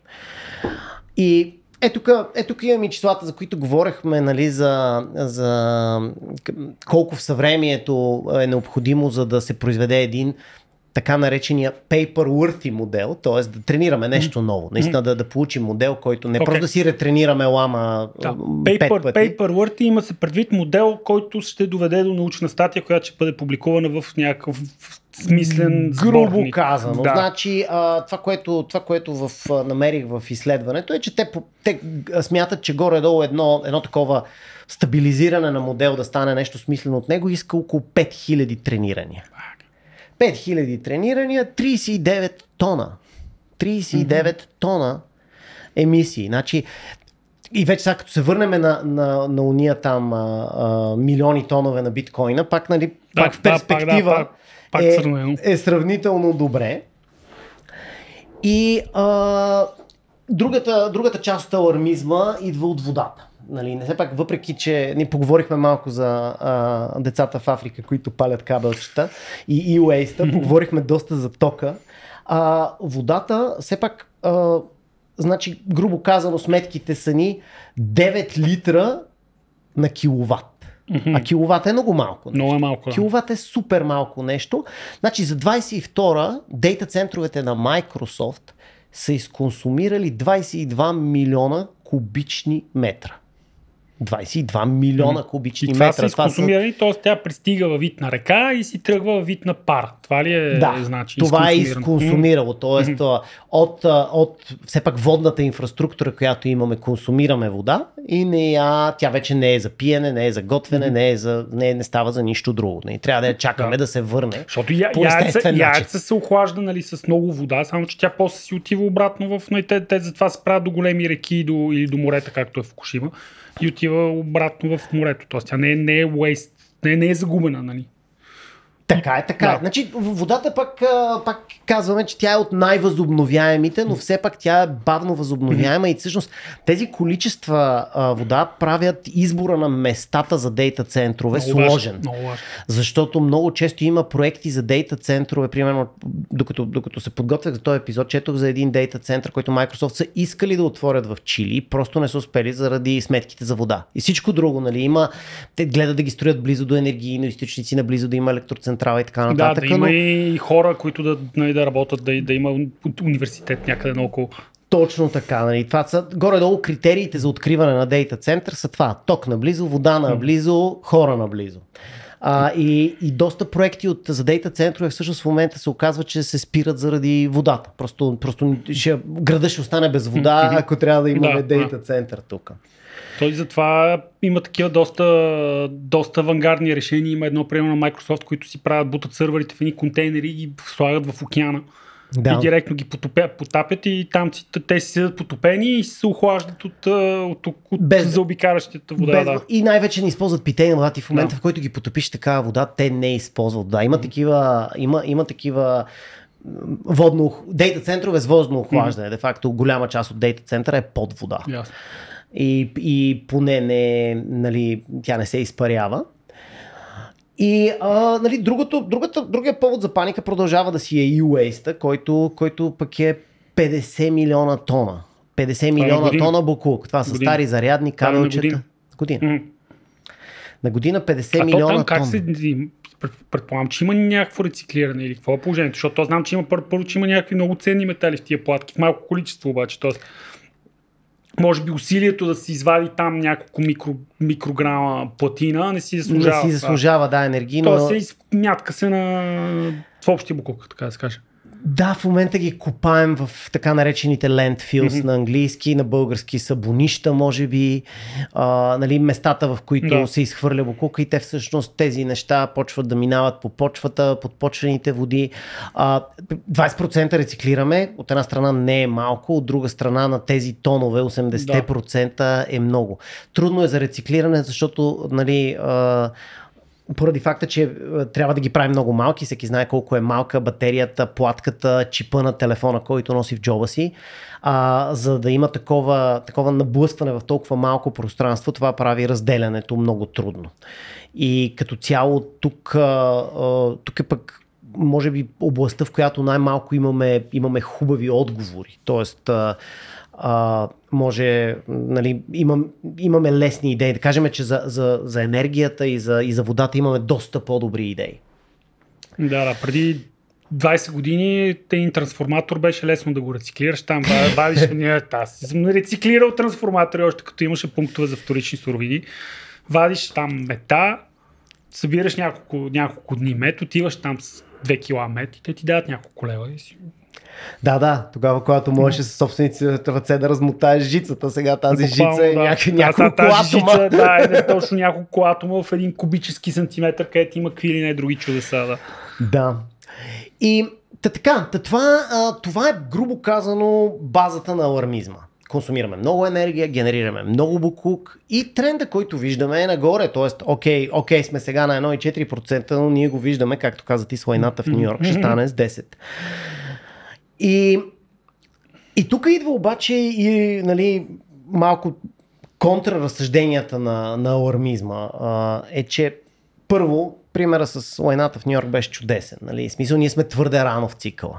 И Е, тук, е, тук имам и числата, за които говорихме, нали, за, за колко в съвремието е необходимо, за да се произведе един така наречения paper-worthy модел, т.е. да тренираме нещо ново. Наистина да, да получим модел, който не okay. просто да си ретренираме лама да. пет Paper, пъти. paper-worthy има се предвид модел, който ще доведе до научна статия, която ще бъде публикувана в някакъв смислен грубо сборник. казано. Да. Значи а, това, което, това, което в, а, намерих в изследването е, че те, те смятат, че горе-долу едно, едно такова стабилизиране на модел да стане нещо смислено от него иска около пет хиляди тренирания. пет хиляди тренирания, трийсет и девет тона. трийсет и девет mm-hmm. тона емисии. Значи, и вече сега като се върнем на, на, на уния там а, а, милиони тонове на биткоина, пак, нали, да, пак в перспектива да, пак, пак, пак е, е сравнително добре. И а, другата, другата част от алармизма идва от водата. Нали, не все пак, въпреки че ние поговорихме малко за а, децата в Африка, които палят кабелчета и e-waste, поговорихме доста за тока. А, водата, все пак, а, значи, грубо казано, сметките са ни девет литра на киловатт. Mm-hmm. А киловат е много малко. Много е малко. Да. Киловат е супер малко нещо. Значи за двайсет и втора дейта центровете на Microsoft са изконсумирали двайсет и два милиона кубични метра. двайсет и два милиона mm-hmm. кубични и това метра. Са изконсумирали, т.е. тя пристига във вид на река и си тръгва във вид на пар. Това ли е, да, значи? Това е изконсумирало. Т.е. Mm-hmm. от, от все пак водната инфраструктура, която имаме, консумираме вода и не я, тя вече не е за пиене, не е за готвене, mm-hmm. не, е за, не, не става за нищо друго. Не трябва да я чакаме да, да се върне. Защото я, яйца, яйца се охлажда, нали, с много вода, само че тя после си отива обратно в... Те, те затова се правят до големи реки до, или до морета, както е в Фукушима, и отива обратно в морето. Тоест тя не е, не е waste, не, не е загубена, нали? Така е, така е. Значи водата пак, пак казваме, че тя е от най-възобновяемите, но все пак тя е бавно възобновяема и всъщност тези количества а, вода правят избора на местата за дейта центрове много сложен. Важно, много важно. Защото много често има проекти за дейта центрове, примерно докато, докато се подготвях за този епизод, четох за един дейта център, който Microsoft са искали да отворят в Чили, просто не са успели заради сметките за вода. И всичко друго, нали, има, те гледат да ги строят близо до енергийни източници, наблизо да има електроцентрала и така нататък. Да, да има но... и хора, които да, нали, да работят, да, да има университет някъде наоколо. Точно така. Нали. Това са горе-долу критериите за откриване на дейта център са това. Ток наблизо, вода наблизо, хора наблизо. А, и, и доста проекти от, за дейта центрове всъщност в момента се оказва, че се спират заради водата. Просто, просто ще, града ще остане без вода, ако трябва да имаме да, дейта център тук. Той затова има такива доста, доста авангардни решения. Има едно примерно на Microsoft, които си правят, бутат сървърите в едни контейнери и ги слагат в океана. Да. И директно ги потопят, потапят и там те си седат потопени и се охлаждат от, от, от, от без, заобикалящата вода. Без, да. И най-вече не използват питейна вода. И в момента, да. в който ги потопиш такава вода, те не използват. Да, има такива, има, има такива водно, дейта центрове с водно охлаждане. Mm-hmm. Де факто голяма част от дейта центъра е под вода. Yes. И, и поне не, нали, тя не се изпарява. И а, нали, другото, другата, другия повод за паника продължава да си е e-waste, който, който пък е петдесет милиона тона. петдесет милиона тона буклук. Това са година. Стари зарядни кабелчета. Година. година. Mm. На година петдесет милиона как тона. Се, предполагам, че има някакво рециклиране или какво е положението? Защото знам, че има първо, че има някакви много ценни метали в тия платки. В малко количество обаче. Тоест, може би усилието да се извади там няколко микро, микрограма платина не си заслужава. Не си заслужава, да, енергийно. То се измятка се на в общия буклук, така да се каже. Да, в момента ги копаем в така наречените landfills mm-hmm. на английски, на български са бунища, може би, а, нали, местата, в които да. се изхвърля буклука и те всъщност тези неща почват да минават по почвата, под почвените води. А, двайсет процента рециклираме, от една страна не е малко, от друга страна на тези тонове осемдесет процента да. е много. Трудно е за рециклиране, защото, нали, а, поради факта, че трябва да ги правим много малки, всеки знае колко е малка батерията, платката, чипа на телефона, който носи в джоба си. А, за да има такова, такова наблъскване в толкова малко пространство, това прави разделянето много трудно. И като цяло тук, а, тук е пък може би областта, в която най-малко имаме, имаме хубави отговори. Тоест, а, Uh, може, нали, имам, имаме лесни идеи. Да кажем, че за, за, за енергията и за, и за водата имаме доста по-добри идеи. Да, да, преди двайсет години един трансформатор беше лесно да го рециклираш. Там вадиш, аз съм рециклирал трансформатори, още като имаше пунктове за вторични суровини. Вадиш там мета, събираш няколко, няколко дни мет, отиваш там с две кила мет и те ти дадат няколко лева и си... Да, да, тогава, когато можеше със собствените ръце да размотаеш жицата, сега тази буквално, жица е да. няко, няколко тази атома. Жица, да, е точно няколко атома в един кубически сантиметър, където има какви ли не други чудеса. Да. Да. И та, така, та, това, а, това е грубо казано базата на алармизма. Консумираме много енергия, генерираме много буклук и тренда, който виждаме е нагоре. Тоест, окей, окей сме сега на едно цяло и четири процента, но ние го виждаме, както каза ти, с войната в Ню Йорк ще стане с десет процента. И И тук идва обаче и нали, малко контраразсъжденията на, на алармизма. А, е, че първо, примера с лайната в Ню Йорк беше чудесен. Нали? В смисъл, ние сме твърде рано в цикъла.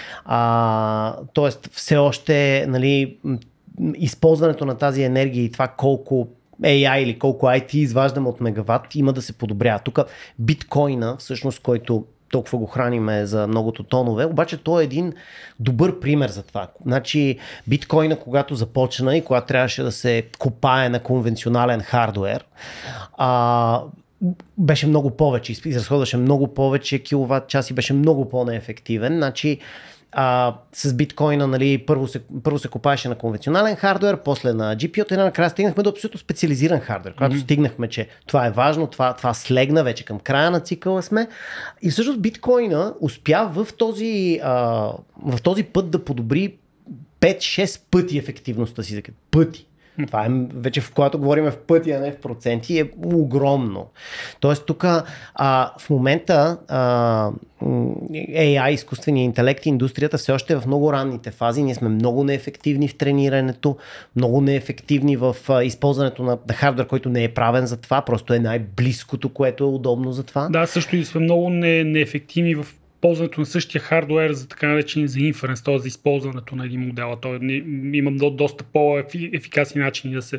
А, тоест, все още нали, използването на тази енергия и това колко Ей Ай или колко Ай Ти изваждаме от мегаватт има да се подобрява. Тук биткоина, всъщност, който толкова го храниме за многото тонове, обаче той е един добър пример за това. Значи биткоина, когато започна и когато трябваше да се копае на конвенционален хардуер, а, беше много повече, изразходваше много повече киловатт час и беше много по-неефективен. Значи А, с биткоина, нали, първо се, първо се копаеше на конвенционален хардуер, после на джи пи ю, и накрая стигнахме до абсолютно специализиран хардуер, когато mm-hmm. стигнахме, че това е важно, това, това слегна, вече към края на цикъла сме. И всъщност биткоина успя в този, а, в този път да подобри пет-шест пъти ефективността си. Пъти. Това е вече, в когато говорим в пъти, а не в проценти, е огромно. Тоест тук в момента а, Ей Ай, изкуственият интелект и индустрията все още е в много ранните фази. Ние сме много неефективни в тренирането, много неефективни в а, използването на, на хардвер, който не е правен за това, просто е най-близкото, което е удобно за това. Да, също и сме много не, неефективни в ползването на същия хардуер за така наречени за инференс, т.е. за използването на един модел. Той има до, доста по-ефикасни начини да се,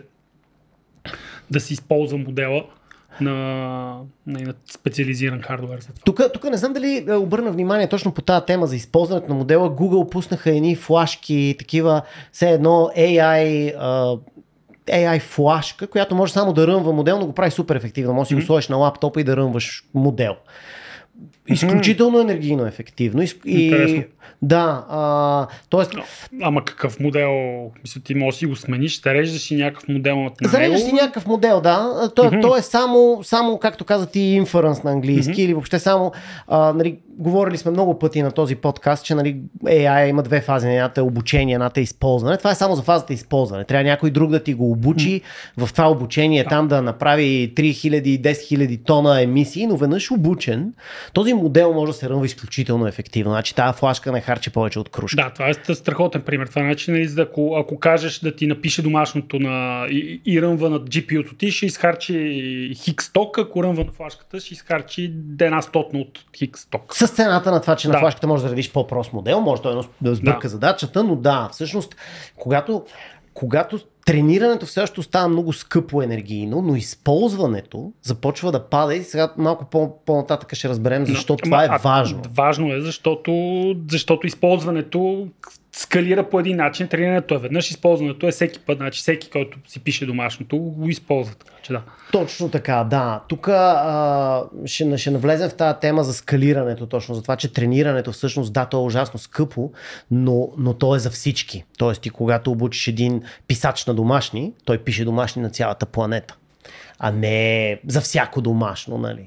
да се използва модела на, на, на специализиран хардуер. Тук, тук не знам дали обърна внимание точно по тази тема за използването на модела. Google пуснаха едни флашки, такива, все едно Ей Ай... Uh, Ей Ай флашка, която може само да рънва модел, но го прави супер ефективно. Може да си го сложиш на лаптопа и да рънваш модел. Изключително енергийно ефективно. И, да, а, тоест... Ама какъв модел? Мисля, ти можеш да си го смениш, ще реждаш си някакъв модел на зареждаш си някакъв модел, да. То, mm-hmm. то е само, само, както каза ти, инференс на английски, mm-hmm. или въобще само, а, нали, говорили сме много пъти на този подкаст, че нали, Ей Ай има две фази, едната е обучение, едната е използване. Това е само за фазата използване. Трябва някой друг да ти го обучи, mm-hmm. в това обучение там да направи три хиляди, десет хиляди тона емисии, но веднъж обучен, този модел може да се рънва изключително ефективно. Значи тази флашка не харчи повече от кружка. Да, това е страхотен пример. Това е начин, нали, ако, ако кажеш да ти напише домашното на, и, и рънва на джи пи ю-то ти, ще изхарчи хикс ток, ако рънва на флашката, ще изхарчи една стотна от хикс ток. С цената на това, че да. На флашката може да редиш по-прост модел, може той да сбърка да. Задачата, но да, всъщност, когато, когато тренирането все още остава много скъпо енергийно, но използването започва да пада и сега малко по- по-нататък ще разберем защо но, това а, е важно. Важно е, защото, защото използването скалира по един начин, тренирането е веднъж, използването е всеки път, значи всеки, който си пише домашното, го използва. Така, че да. Точно така, да. Тук а, ще, ще навлезем в тази тема за скалирането, точно за това, че тренирането всъщност, да, то е ужасно скъпо, но, но то е за всички. Тоест ти когато обучиш един писач на домашни, той пише домашни на цялата планета, а не за всяко домашно, нали.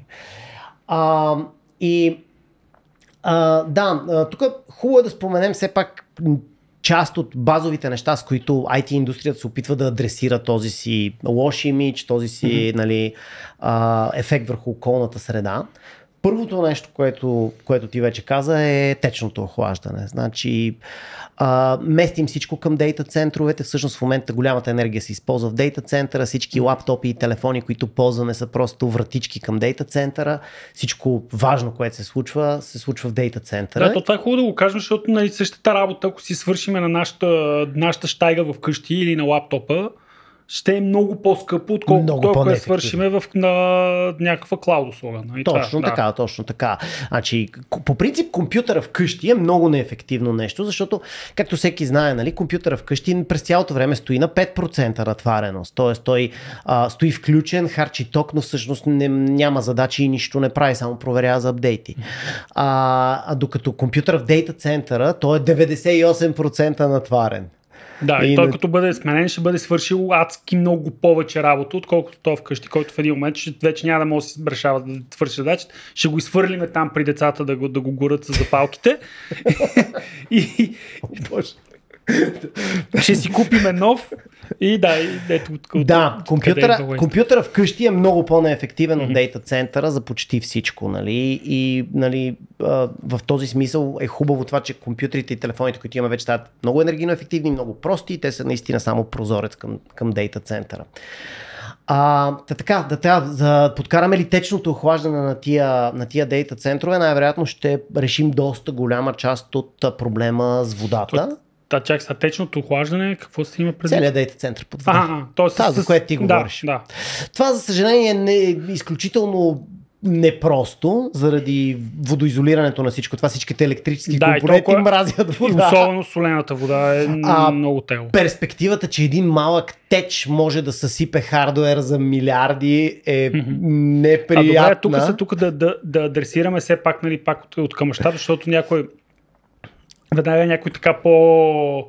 А, и а, да, тук хубаво е да споменем все пак част от базовите неща, с които Ай Ти индустрията се опитва да адресира този си лош имидж, този си mm-hmm. нали, а, ефект върху околната среда. Първото нещо, което, което ти вече каза, е течното охлаждане. Значи а, местим всичко към дейта центровете. Всъщност в момента голямата енергия се използва в дейта центъра. Всички лаптопи и телефони, които ползваме, са просто вратички към дейта центъра. Всичко важно, което се случва, се случва в дейта центъра. Да, то това е хубаво да го кажем, защото нали, същата работа, ако си свършиме на нашата, нашата щайга в къщи или на лаптопа, ще е много по-скъпо, отколкото толкова е свършиме в на някаква клауд услуга. Нали? Точно това, така, да. точно така. Значи, по принцип компютъра вкъщи е много неефективно нещо, защото, както всеки знае, нали, компютъра вкъщи през цялото време стои на пет процента натвареност. Тоест той а, стои включен, харчи ток, но всъщност не, няма задачи и нищо не прави, само проверява за апдейти. А, а докато компютър в дейта центъра, той е деветдесет и осем процента натварен. Да, и, и той като бъде сменен, ще бъде свършил адски много повече работа, отколкото той вкъщи, който в един момент ще, вече няма да може да си решава да свърши задачата. Ще го изхвърлиме там при децата да го, да го горят с запалките. и, Ще си купиме нов и да, и ето от, да, от, компютъра, е компютъра вкъщи е много по-неефективен mm-hmm. от дейта центъра за почти всичко. Нали? И нали, в този смисъл е хубаво това, че компютрите и телефоните, които имаме вече стават много енергийно ефективни, много прости и те са наистина само прозорец към, към дейта центъра. А, да, така, да трябва да подкараме ли течното охлаждане на тия, на тия дейта центрове, най-вероятно ще решим доста голяма част от проблема с водата. Та, чак са течното охлаждане, какво се има преди? Целият дейта център под вода. А, то това, за което ти да, говориш. Да. Това, за съжаление, не е изключително непросто, заради водоизолирането на всичко. Това всичките електрически да, компоненти толкова... мразят вода. И особено солената вода е а, много тело. Перспективата, че един малък теч може да съсипе хардуер за милиарди е mm-hmm. неприятна. А добре, тук са тук да, да, да адресираме все пак, нали, пак от, от към мащаба, защото някой веднага някой така по...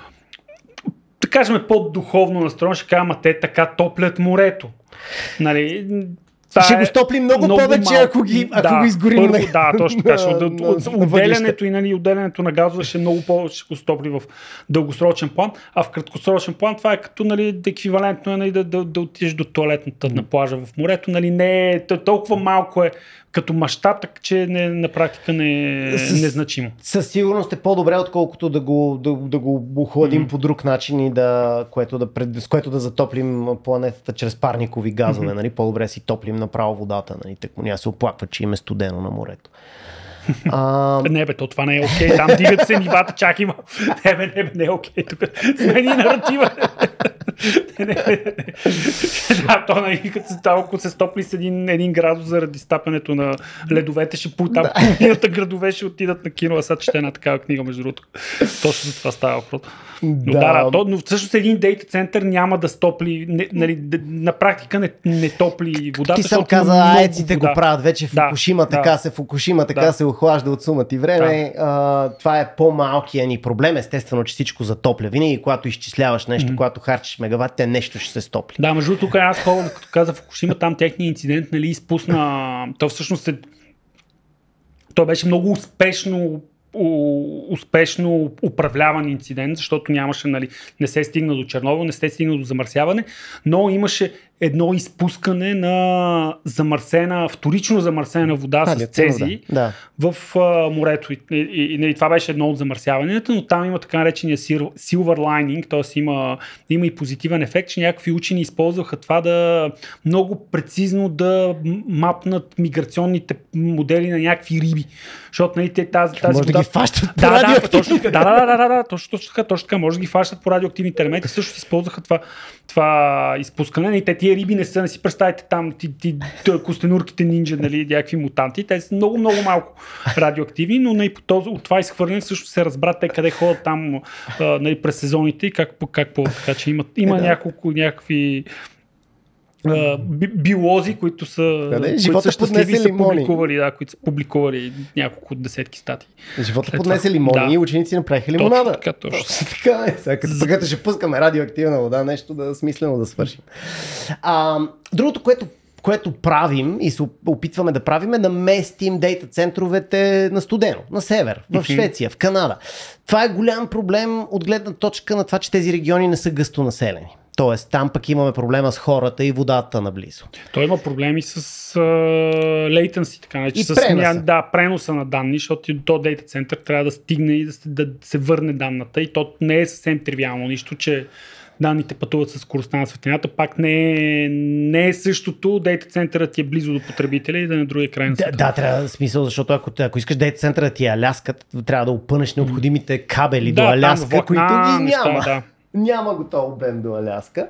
да кажем по-духовно настроен, ще кажа, ама те така топлят морето. Нали... Ще го стопли много, много повече, малко. ако, ги, ако да, го изгорим. Първо, на... да, точно така. От, на, от, от, отделянето и нали, отделянето на газове ще много повече ще го стопли в дългосрочен план, а в краткосрочен план това е като нали, еквивалентно нали, да, да, да отидеш до тоалетната на плажа в морето. Нали, не е толкова малко е като мащаб, така че не, на практика не е незначимо. Със сигурност е по-добре, отколкото да го, да, да го охладим mm-hmm. по друг начин и да, което да, с което да затоплим планетата чрез парникови газове. Mm-hmm. Нали? По-добре си топлим направо водата. Нали? Так му няма се оплаква, че им е студено на морето. А... Не бе, то това не е окей. Okay. Там дигат се нивата, чак има. Не бе, не бе, не е окей. Okay. Тук смени наратива. не, не, не, не. Да, то нали, като се, ако се стопли с един, един градус заради стапането на ледовете, ще там да. Половината градове ще отидат на кино, а сега чете една такава книга, между другото. Точно за това става въпрос. Но, да. Да, то, но всъщност един дейта център няма да стопли, не, нали, на практика не, не топли водата. Ти съм каза, аеците го правят вече в Фукушима, да, така да. се Фукушима, така да. се охлажда от сума ти време. Да. А, това е по-малкият ни проблем, естествено, че всичко затопля. Винаги, когато изчисляваш нещо, mm-hmm. когато харчиш мегаватите, нещо ще се стопли. Да, между тук аз хора, като каза Фукушима, там техния инцидент, нали, изпусна, то всъщност е, то беше много успешно успешно управляван инцидент, защото нямаше, нали, не се стигна до Чернобил, не се стигна до замърсяване, но имаше едно изпускане на замърсена, вторично замърсена вода а, с цезий да. в а, морето. И, и, и, и това беше едно от замърсяванията, но там има така наречения silver lining, т.е. има, има и позитивен ефект, че някакви учени използваха това да много прецизно да мапнат миграционните модели на някакви риби. Защото нали, те тази, тази може вода... да ги фащат по да, радиоактивни да, да, да, да, да, да, точно, точно така, точно така, може да ги фащат по радиоактивните елементи. Също използваха това, това изпускане. И те тия риби не са, не си представите там ти, ти, ти костенурките нинджа, нали, някакви мутанти. Те са много, много малко радиоактивни, но нали, от това изхвърляне също се разбра те къде ходят там а, нали, през сезоните и как, как по така, че има, има е, да. няколко някакви Uh, би, биолози, които са, да, да, които са щастливи и са публикували, да, които са публикували няколко десетки статии. Живота поднесе лимони да. и ученици направиха лимонада. Точно така, точно. Така е. Сега като пък ще пускаме радиоактивна вода, нещо да смислено да свършим. А, другото, което което правим и се опитваме да правим е да местим дейта центровете на студено, на север, в Швеция, в Канада. Това е голям проблем от гледна точка на това, че тези региони не са гъсто населени. Тоест, там пък имаме проблема с хората и водата наблизо. Той има проблеми с uh, latency, така нарече, с преноса. Да, преноса на данни, защото до дейта център трябва да стигне и да се, да се върне данната и то не е съвсем тривиално, нищо, че данните пътуват с скоростта на светлината, пак не е, не е същото, дейта центърът ти е близо до потребителя и да на другия край на света. Да, да, трябва да смисъл, защото ако, ако искаш дейта центърът ти е Аляска, трябва да опънеш необходимите кабели да, до Аляска, влакна, които ги неща, няма. Да. Няма готов обем до Аляска.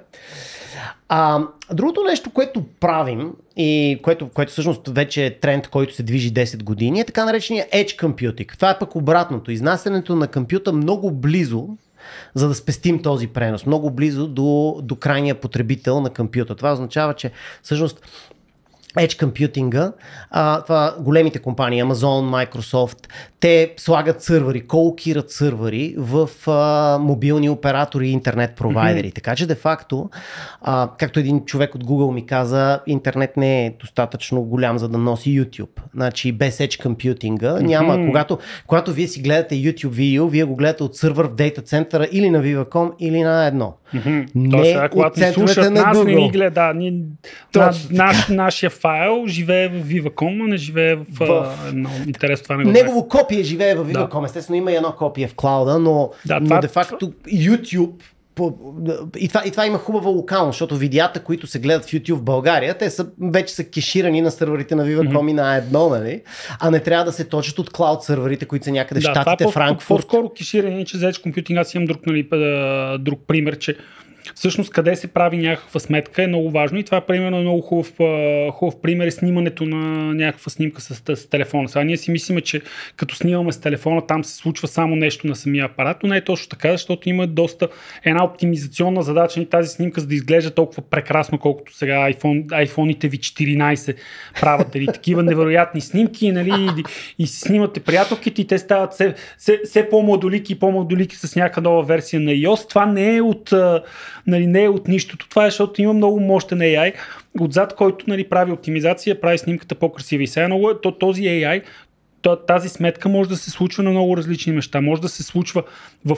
А, другото нещо, което правим и което, което всъщност вече е тренд, който се движи десет години, е така наречения Edge Computing. Това е пък обратното. Изнасянето на компюта много близо, за да спестим този пренос. Много близо до, до крайния потребител на компюта. Това означава, че всъщност Edge Computing-а, а, това големите компании, Amazon, Microsoft, те слагат сървъри, колокират сървъри в а, мобилни оператори и интернет провайдери. Mm-hmm. Така че де-факто, а, както един човек от Google ми каза, интернет не е достатъчно голям, за да носи YouTube. Значи без Edge Computing-а mm-hmm. няма, когато, когато вие си гледате YouTube видео, вие го гледате от сървър в дейта центъра или на Viva.com или на едно. Mm-hmm. Не То сега, когато ни слушат на нас, Google. не ни гледа. Ни, на, наш, нашия файл живее в Viva.com, а не живее в... в... No, интересно, това не го Негово копие живее в Viva.com. Да. Естествено има и едно копие в клауда, но, да, но това... де-факто YouTube... По, и, това, и това има хубава локалност, защото видеята, които се гледат в YouTube в България, те са, вече са кеширани на сървърите на Viva.com mm-hmm. и на едно, нали? А не трябва да се точат от клауд сървърите, които са някъде в да, щатите, е Франкфурт. По-скоро кеширани, че за Edge Computing аз имам друг, нали, друг пример, че всъщност къде се прави някаква сметка е много важно и това примерно е много хубав, хубав пример е снимането на някаква снимка с, с телефона. Сега ние си мислиме, че като снимаме с телефона там се случва само нещо на самия апарат, но не е точно така, защото има доста една оптимизационна задача и тази снимка за да изглежда толкова прекрасно, колкото сега iPhone, iPhone-ите ви четиринайсет правят или такива невероятни снимки, нали, и, и си снимате приятелките и те стават все, все, все по-младолики и по-младолики с някаква нова версия на iOS. Това не е от Нали, не е от нищото. Това е, защото има много мощен Ей Ай, отзад който, нали, прави оптимизация, прави снимката по-красива. И сега много, то, този Ей Ай, тази сметка може да се случва на много различни неща. Може да се случва в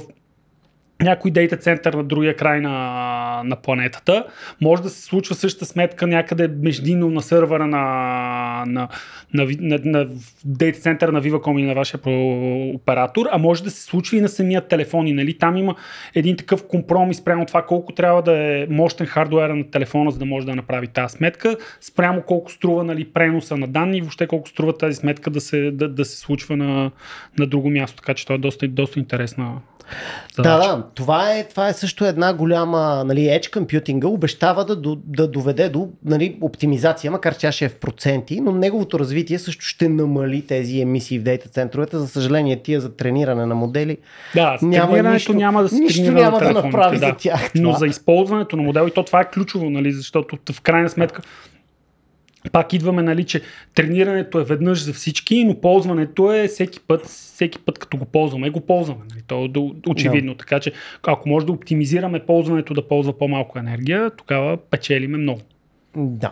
някой дейта център на другия край на, на планетата. Може да се случва същата сметка някъде междинно на сървъра на, на, на, на, на дейта център на Viva.com и на вашия оператор, а може да се случва и на самия телефон. И, нали, там има един такъв компромис спрямо това колко трябва да е мощен хардуера на телефона, за да може да направи тази сметка, спрямо колко струва, нали, преноса на данни и въобще колко струва тази сметка да се, да, да се случва на, на друго място. Така че това е доста, доста интересна. Да, да, това е, това е също една голяма, нали, Edge Computing обещава да, да доведе до, нали, оптимизация, макар че ще е в проценти, но неговото развитие също ще намали тези емисии в дейта центровете. За съжаление, тия за трениране на модели да, няма нищо, няма да се нищо тренира няма на да направи да. за тях. Но за използването на модел, и то това е ключово, нали, защото в крайна сметка пак идваме, нали, че тренирането е веднъж за всички, но ползването е всеки път, всеки път като го ползваме, го ползваме. Нали? То е очевидно. Да. Така че ако може да оптимизираме ползването да ползва по-малко енергия, тогава печелиме много. Да.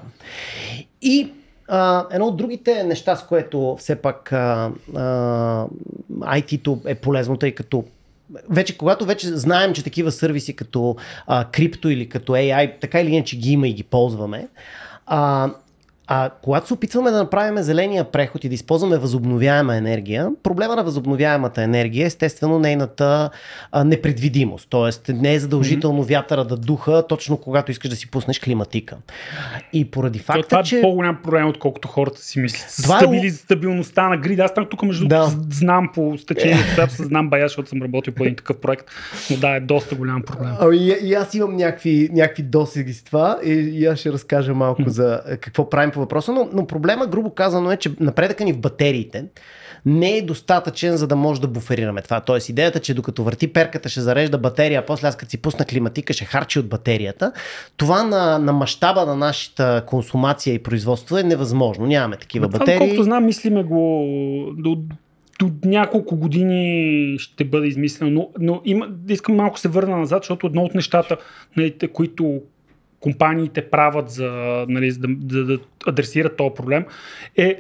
И а, едно от другите неща, с което все пак а, а, ай ти-то е полезно, тъй като вече, когато вече знаем, че такива сервиси като а, крипто или като Ей Ай, така или иначе ги има и ги ползваме, а, А когато се опитваме да направим зеления преход и да използваме възобновяема енергия, проблема на възобновяемата енергия е естествено нейната а, непредвидимост. Тоест не е задължително mm-hmm. вятъра да духа точно когато искаш да си пуснеш климатика. И поради факта, това че... е по-голям проблем, отколкото хората си мислят. Стабили... Е... Стабилността на грида. Аз там тук между да. знам по стечение, когато се знам бая, защото съм работил по един такъв проект. Но да, е доста голям проблем. А, и, и аз имам някакви, някакви досеги с това и, и аз ще разкажа малко mm-hmm. за какво правим по въпроса, но, но проблема, грубо казано, е, че напредъка ни в батериите не е достатъчен, за да може да буферираме това. Тоест идеята, че докато върти перката ще зарежда батерия, а после аз като си пусна климатика ще харчи от батерията, това на, на мащаба на нашата консумация и производство е невъзможно. Нямаме такива това, батерии. Колкото знам, мислиме го до, до няколко години ще бъде измислено, но, но има, искам малко се върна назад, защото едно от нещата, които компаниите правят за, нали, за да, да, да адресират този проблем, е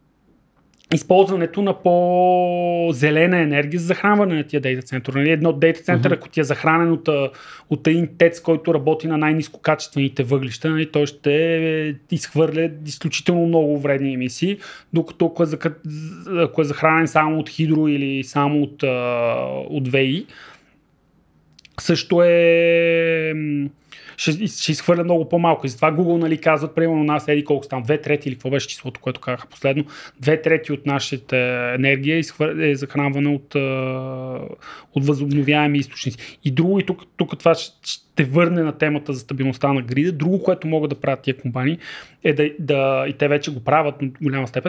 използването на по-зелена енергия за захранване на тия дейта центъра. Нали? Едно дейта център, uh-huh. ако ти е захранен от, от един тец, който работи на най-нискокачествените въглища, нали? Той ще изхвърля изключително много вредни емисии, докато ако е, ако е захранен само от хидро или само от, от ВИ, също е... Ще, ще изхвърля много по-малко. И затова Google, нали, казват, примерно нас еди колко там, две трети или какво беше числото, което казаха последно, две трети от нашата енергия е захранвана от, от възобновяеми източници. И друго, и тук, тук това ще върне на темата за стабилността на грида, друго, което могат да правят тия компании, е да, да и те вече го правят в голяма степен,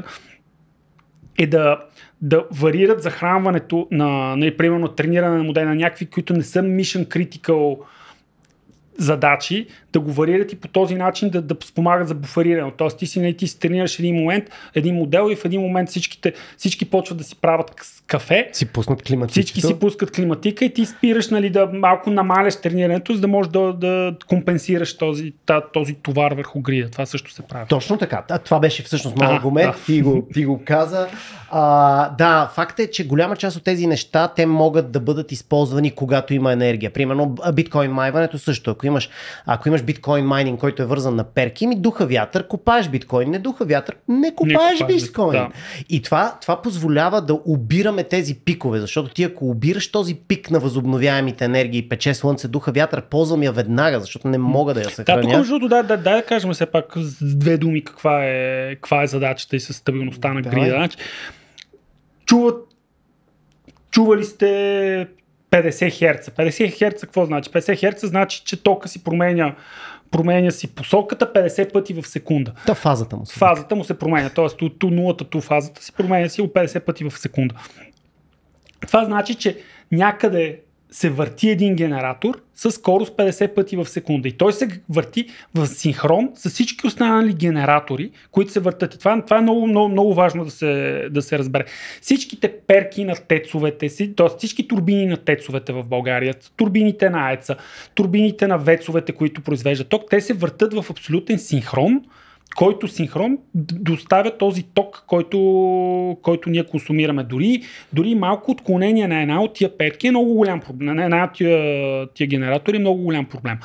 е да, да варират захранването на, на примерно, трениране на модели на някакви, които не са mission critical задачи да го варират и по този начин да, да спомагат за буфериране. Тоест ти си, не, ти си тренираш един момент, един модел и в един момент всичките, всички почват да си правят кафе. Си пуснат климатика. Всички си пускат климатика и ти спираш, нали, да малко намаляш тренирането, за да можеш да, да компенсираш този, този товар върху грида. Това също се прави. Точно така. Това беше всъщност моят аргумент. Да. Ти, го, ти го каза. А, да, факт е, че голяма част от тези неща те могат да бъдат използвани, когато има енергия. Примерно биткоин майването също. Ако имаш, ако имаш биткоин майнинг, който е вързан на перки, ми духа вятър, копаеш биткоин, не духа вятър, не копаеш биткоин. Да. И това, това позволява да обираме тези пикове, защото ти ако обираш този пик на възобновяемите енергии, пече слънце, духа вятър, ползвам я веднага, защото не мога да я съхраня. Да, тук между да, да, да, да кажем все пак с две думи каква е, каква е задачата и с стабилността на грида. Значи, чуват, чували сте петдесет херца. петдесет херца какво значи? петдесет херца значи, че тока си променя, променя си посоката петдесет пъти в секунда. Та фазата му се. Фазата му се променя. Тоест ту, ту нулата, ту фазата си променя си петдесет пъти в секунда. Това значи, че някъде се върти един генератор с скорост петдесет пъти в секунда. И той се върти в синхрон с всички останали генератори, които се въртат. И това, това е много, много, много важно да се, да се разбере. Всичките перки на тецовете си, т.е. всички турбини на тецовете в България, турбините на АЕЦа, турбините на вецовете, които произвеждат ток, те се въртат в абсолютен синхрон, който синхрон доставя този ток, който, който ние консумираме. Дори, дори малко отклонение на една от тия перки е много голям проблем. На една от тия, тия генератори е много голям проблем.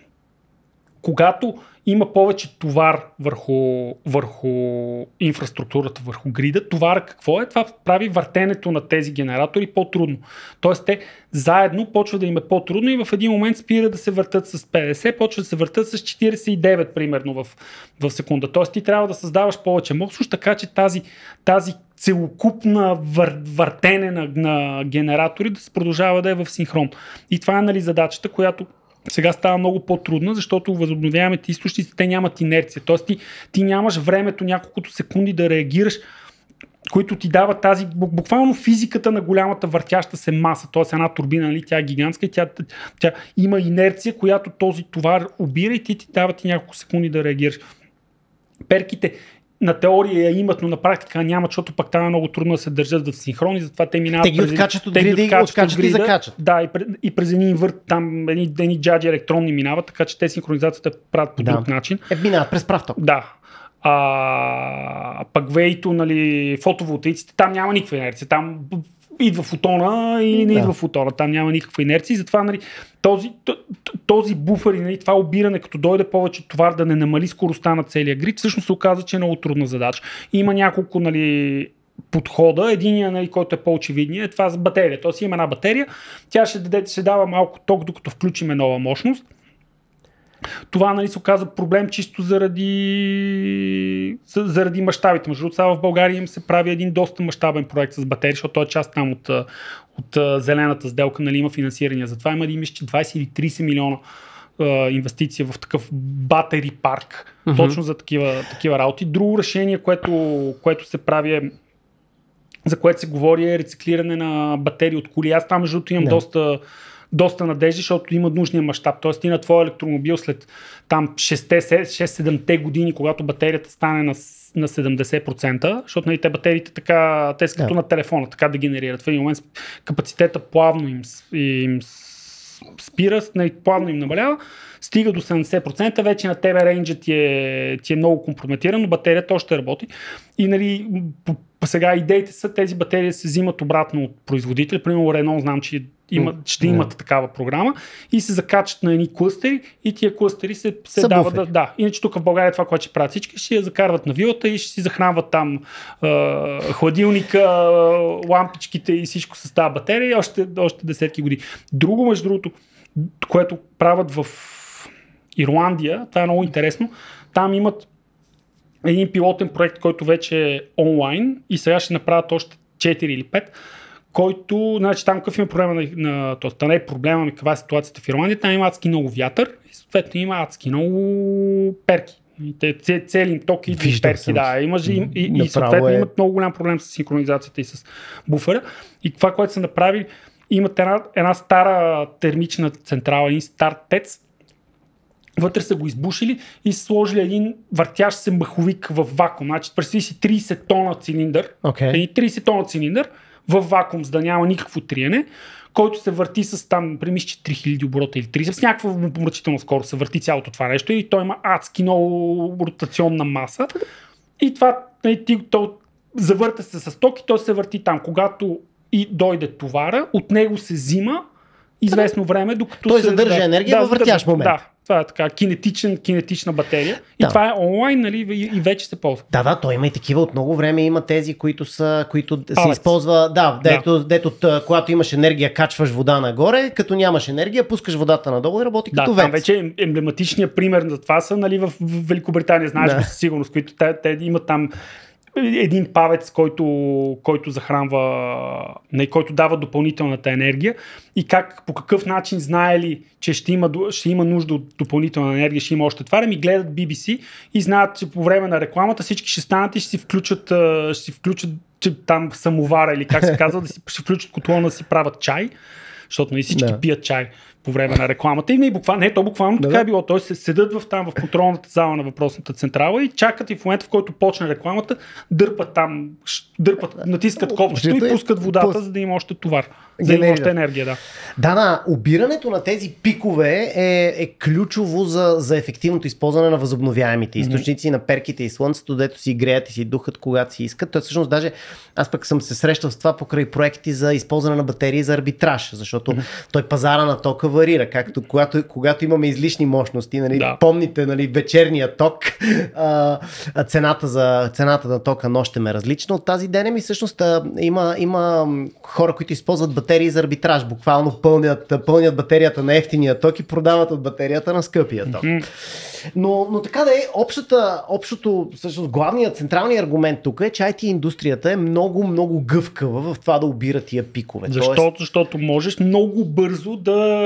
Когато има повече товар върху, върху инфраструктурата, върху грида, товар какво е? Това прави въртенето на тези генератори по-трудно. Тоест те заедно почва да им е по-трудно и в един момент спира да се въртат с петдесет, почва да се въртат с четиридесет и девет примерно в, в секунда. Тоест ти трябва да създаваш повече мощност, така че тази, тази целокупна вър, въртене на, на генератори да се продължава да е в синхрон. И това е, нали, задачата, която сега става много по-трудна, защото възобновяемите източници, те нямат инерция. Тоест ти, ти нямаш времето, няколкото секунди да реагираш, които ти дават тази, буквално физиката на голямата въртяща се маса. Тоест една турбина, нали, тя е гигантска и тя, тя има инерция, която този товар обира и ти ти дават и няколко секунди да реагираш. Перките на теория я имат, но на практика няма, защото пък там е много трудно да се държат в синхрон и затова те минават. Те ги откачат от грида и откачат и закачат. Да, и, и през един инвърт там едни, едни джаджи електронни минават, така че те синхронизацията правят по да. друг начин. Е, минават през прав ток. Да. А, пък вейто, нали, фотоволтаиците, там няма никаква инерция. Там идва фотона или не да. идва фотона. Там няма никаква инерция и затова, нали, този, този буфер и, нали, това обиране, като дойде повече товар да не намали скоростта на целия грид, всъщност се оказа, че е много трудна задача. Има няколко, нали, подхода. Единият, нали, който е по-очевидният, е това с батерия. Тоест има една батерия, тя ще, даде, ще дава малко ток, докато включиме нова мощност. Това, нали, се оказа проблем чисто заради, заради мащабите. Между другото, в България им се прави един доста мащабен проект с батерии, защото той е част там от, от зелената сделка, нали, има финансиране. Затова има да мисля, двайсет или трийсет милиона uh, инвестиция в такъв батери парк, uh-huh. точно за такива, такива работи. Друго решение, което, което се прави е, за което се говори, е рециклиране на батерии от коли. Аз там, между другото, имам yeah. доста доста надежди, защото има нужния мащаб. Тоест ти на твоя електромобил след там шест-седем години, когато батерията стане на, на седемдесет процента, защото, нали, те батериите така, те са като yeah. на телефона, така да генерират. В един момент капацитета плавно им, им спира, нали, плавно им намалява, стига до седемдесет процента, вече на тебе рейнджът ти е, ти е много компрометиран, но батерията още работи. И, нали, по, по сега идеите са тези батерии се взимат обратно от производителя. Примерно Renault знам, че има, ще имат yeah. такава програма и се закачат на едни клъстери и тия клъстери се, се дават да, да. Иначе тук в България това, което ще правят всички, ще я закарват на вилата и ще си захранват там е, хладилника, лампичките и всичко с тази батерия и още, още десетки години. Друго, между другото, което правят в Ирландия, това е много интересно, там имат един пилотен проект, който вече е онлайн и сега ще направят още четири или пет, който, значи там какъв има проблема на, на т.е. не е проблема ми каква е ситуацията в Ирландия, там има адски много вятър и съответно има адски много перки. И те, цели им ток и перки, да, имаш, и, и, и съответно е... имат много голям проблем с синхронизацията и с буфера. И това, което са направили, имат една, една стара термична централа, един стар ТЕЦ, вътре са го избушили и са сложили един въртящ се маховик в вакуум. Значи, представи си трийсет тона цилиндър, Okay. един трийсет тона цилиндър в вакуум, за да няма никакво триене, който се върти с там, премисля, че три хиляди оборота или три, с някаква помрачителна скорост се върти цялото това нещо и той има адски много ротационна маса. И това, ти, то завърта се с ток и той се върти там. Когато и дойде товара, от него се взима известно време, докато той се... задържа да, енергия да, във въртящ момент. Да, това е така, кинетичен, кинетична батерия. Да. И това е онлайн, нали, и, и вече се ползва. Да, да, той има и такива от много време, има тези, които са, които се Палец. използва, да, дето, да. дето, дето когато имаш енергия, качваш вода нагоре, като нямаш енергия, пускаш водата надолу и работи Да, като там вец. вече емблематичният пример за това са, нали, в Великобритания, знаеш Да. го със сигурност, които те, те имат там един павец, който, който захранва, не, който дава допълнителната енергия и как, по какъв начин знаели, че ще има, ще има нужда от допълнителна енергия, ще има още това, ми гледат Би Би Си и знаят, че по време на рекламата всички ще станат и ще си включат, ще си включат че там самовара или как се казва, да си ще включат котлона да си правят чай, защото нали, всички Да. пият чай по време на рекламата. И не, буквално, не, то буквално Да, така да. е било. Той се седат в там в контролната зала на въпросната централа и чакат и в момента, в който почне рекламата, дърпат там, ш- дърпат, натискат копчето и и пускат водата, пус- за да има още товар. За да има Генерира. още енергия, да. Да, да, обирането на тези пикове е, е ключово за, за ефективното използване на възобновяемите източници, mm-hmm. на перките и слънцето, дето си греят и си духат когато си искат. Той всъщност даже, аз пък съм се срещал с това покрай проекти за използване на батерии за арбитраж, защото mm-hmm. той пазара на тока варира, както когато, когато имаме излишни мощности, нали, Да. помните, нали, вечерния ток, а, а цената, за, цената на тока нощем е различна от тази денем и всъщност а, има, има хора, които използват батерии за арбитраж, буквално пълнят, пълнят батерията на ефтиния ток и продават от батерията на скъпия ток. Mm-hmm. Но, но така да е, общата, общото, всъщност главният, централният аргумент тук е, че ай ти индустрията е много, много гъвкава в това да обира тия пикове. Защото, Тоест, защото можеш много бързо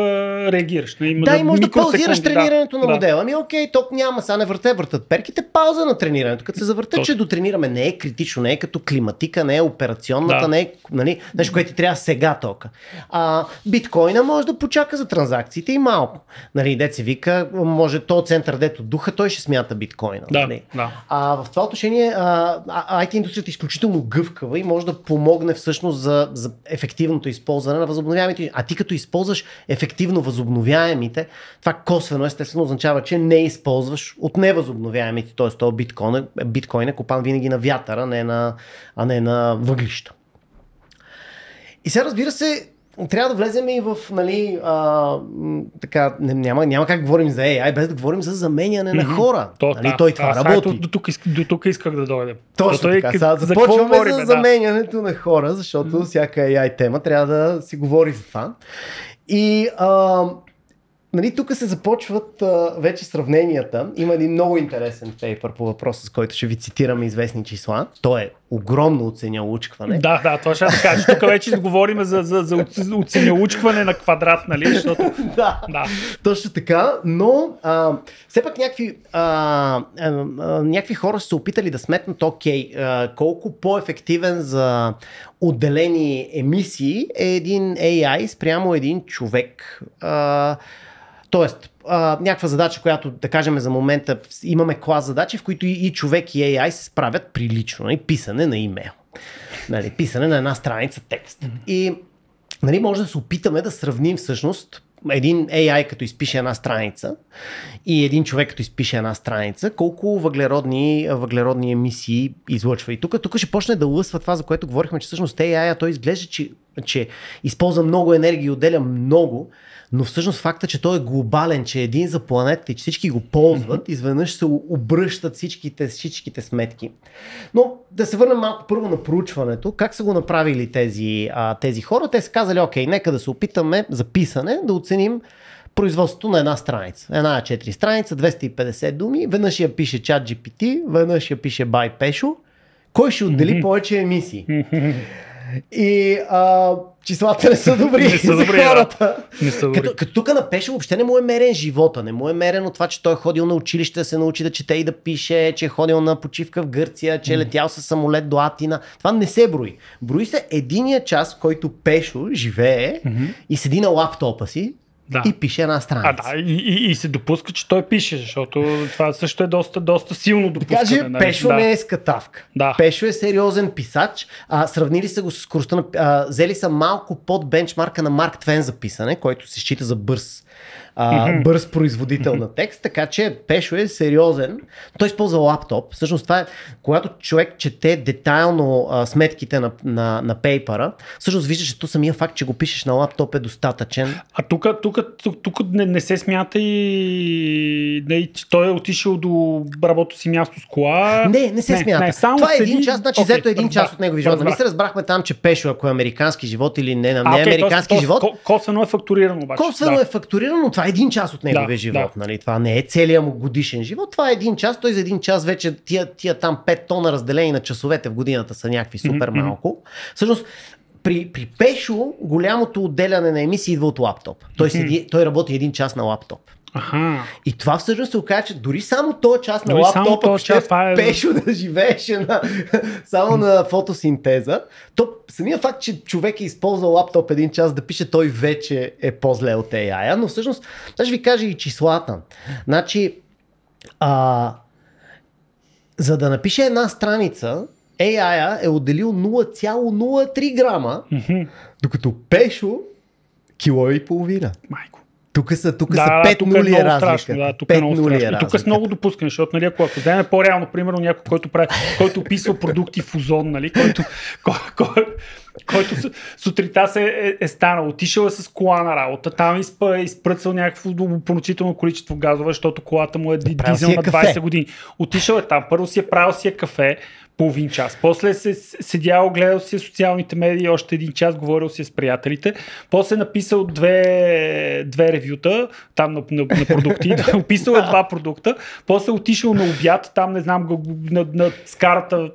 да реагираш. Има да, за и може да микросекунди, паузираш тренирането да, на модела. Ами окей, ток няма, сега не върте, въртат перките, пауза на тренирането. Като се завъртат, Точно. че дотренираме, не е критично, не е като климатика, не е операционната, Да. не е, нали, нещо, което ти трябва сега тока. А, биткоина може да почака за транзакциите и малко. Нали, дет се вика, може то център, дето духа, той ще смята биткоина. Да, Нали? да. А в това отношение а, ай ти индустрията е изключително гъвкава и може да помогне всъщност за, за ефективното използване на възобновяемите. А ти като използваш ефективно възобновяемите, това косвено естествено означава, че не използваш от невъзобновяемите, т.е. то биткоин, биткоин е копан винаги на вятъра, не на, а не на въглища. И сега разбира се, трябва да влезем и в, нали, а, м, така, не, няма, няма как говорим за Ей Ай, без да говорим за заменяне на хора. То, нали, да, той това да, работи. До, до, тук, иск- до тук исках да дойдем. Точно То той така. е- Сега за започваме какво говорим, за да. заменянето на хора, защото mm-hmm. всяка Ей Ай тема трябва да си говори за това. И а, нали, тук се започват а, вече сравненията. Има един много интересен пейпер по въпроса, с който ще ви цитираме известни числа. То е огромно оценялучкване. Да, да, това ще да кажа. Тук вече говорим за, за, за оценялучкване на квадрат, нали? Защото... Да, Да. точно така, но а, все пак някакви, а, а, а, някакви хора са се опитали да сметнат, окей, а, колко по-ефективен за отделени емисии е един Ей Ай спрямо един човек. А, тоест, а, някаква задача, която да кажем за момента имаме клас задачи, в които и, и човек и Ей Ай се справят прилично. Нали? Писане на имейл. Нали? Писане на една страница текст. И нали, може да се опитаме да сравним всъщност един Ей Ай като изпише една страница и един човек като изпише една страница, колко въглеродни, въглеродни емисии излъчва. И тук, тук ще почне да лъсва това, за което говорихме, че всъщност Ей Ай той изглежда, че, че използва много енергия и отделя много, но всъщност факта, че той е глобален, че е един за планетата и че всички го ползват, mm-hmm. изведнъж се обръщат всичките, всичките сметки. Но да се върнем малко първо на проучването. Как са го направили тези, а, тези хора? Те са казали, окей, нека да се опитаме за писане, да оценим производството на една страница. Една а четири страница, двеста и петдесет думи, веднъж я пише ChatGPT, веднъж я пише ByPesho. Кой ще отдели mm-hmm. повече емисии? Mm-hmm. И а, числата не са добри не са за добри, хората. Да. Не са добри. Като, като тук на Пешо въобще не му е мерен живота, не му е мерено това, че той е ходил на училище да се научи да чете и да пише, че е ходил на почивка в Гърция, че е летял със самолет до Атина. Това не се брои. Брои се единия час, в който Пешо живее mm-hmm. и седи на лаптопа си Да. И пише една страница. А, да, и, и, и се допуска, че той пише, защото това също е доста, доста силно допускане. Каже, нали? Пешо да. не е скатавка. Да. Пешо е сериозен писач. А, сравнили са го с скоростта на... А, взели са малко под бенчмарка на Марк Твен за писане, който се счита за бърз. Uh, mm-hmm. бърз производител mm-hmm. на текст, така че Пешо е сериозен. Той използва лаптоп. Всъщност това е, когато човек чете детайлно а, сметките на, на, на пейпера, всъщност виждаш, че то самия факт, че го пишеш на лаптоп е достатъчен. А тук, тук, тук, тук не, не се смята и не, че той е отишъл до работното си място с кола. Не, не се не, смята. Не, това е един час, значи okay, взето един час от негови живот. Нали се разбрахме там, че Пешо, ако е американски живот или не, не okay, е американски то, живот. Косвено е фактурирано обаче. Косвено да. е фактурирано, но това е един час от неговия да, живот. Да. Нали? Това не е целият му годишен живот. Това е един час. Той за един час вече тия, тия там пет тона разделени на часовете в годината са някакви супер mm-hmm. малко. Всъщност, при, при Пешо голямото отделяне на емисии идва от лаптоп. Той, седи, mm-hmm. той работи един час на лаптоп. Аха. И това всъщност се оказа, че дори само този час на дори лаптопа, ако ще е... Пешо да живееше на, само на фотосинтеза, то самия факт, че човек е използвал лаптоп един час да пише, той вече е по-зле от ей ай. Но всъщност, ще ви кажа и числата. Значи, а, за да напише една страница, ей ай е отделил нула цяло нула три грама, mm-hmm. докато Пешо кило и половина. Майко. Тук са, тук да, са пет нули е разлика. Да, тук е много страшно. И тук е много допускане, защото нали, ако, ако вземе по-реално, примерно някой, който, прави, който описва продукти в Озон, нали, който, кой, кой, който сутринта се е, е станал, отишъл е с кола на работа, там изпъ, е изпръцал някакво поносително количество газове, защото колата му е дизел на двайсет години. Отишъл е там, първо си е правил си е кафе, половин час. После се седял, гледал си социалните медии, още един час, говорил си с приятелите. После написал две, две ревюта там на, на, на продукти, описал е два продукта. После отишъл на обяд, там не знам, на, на скарата,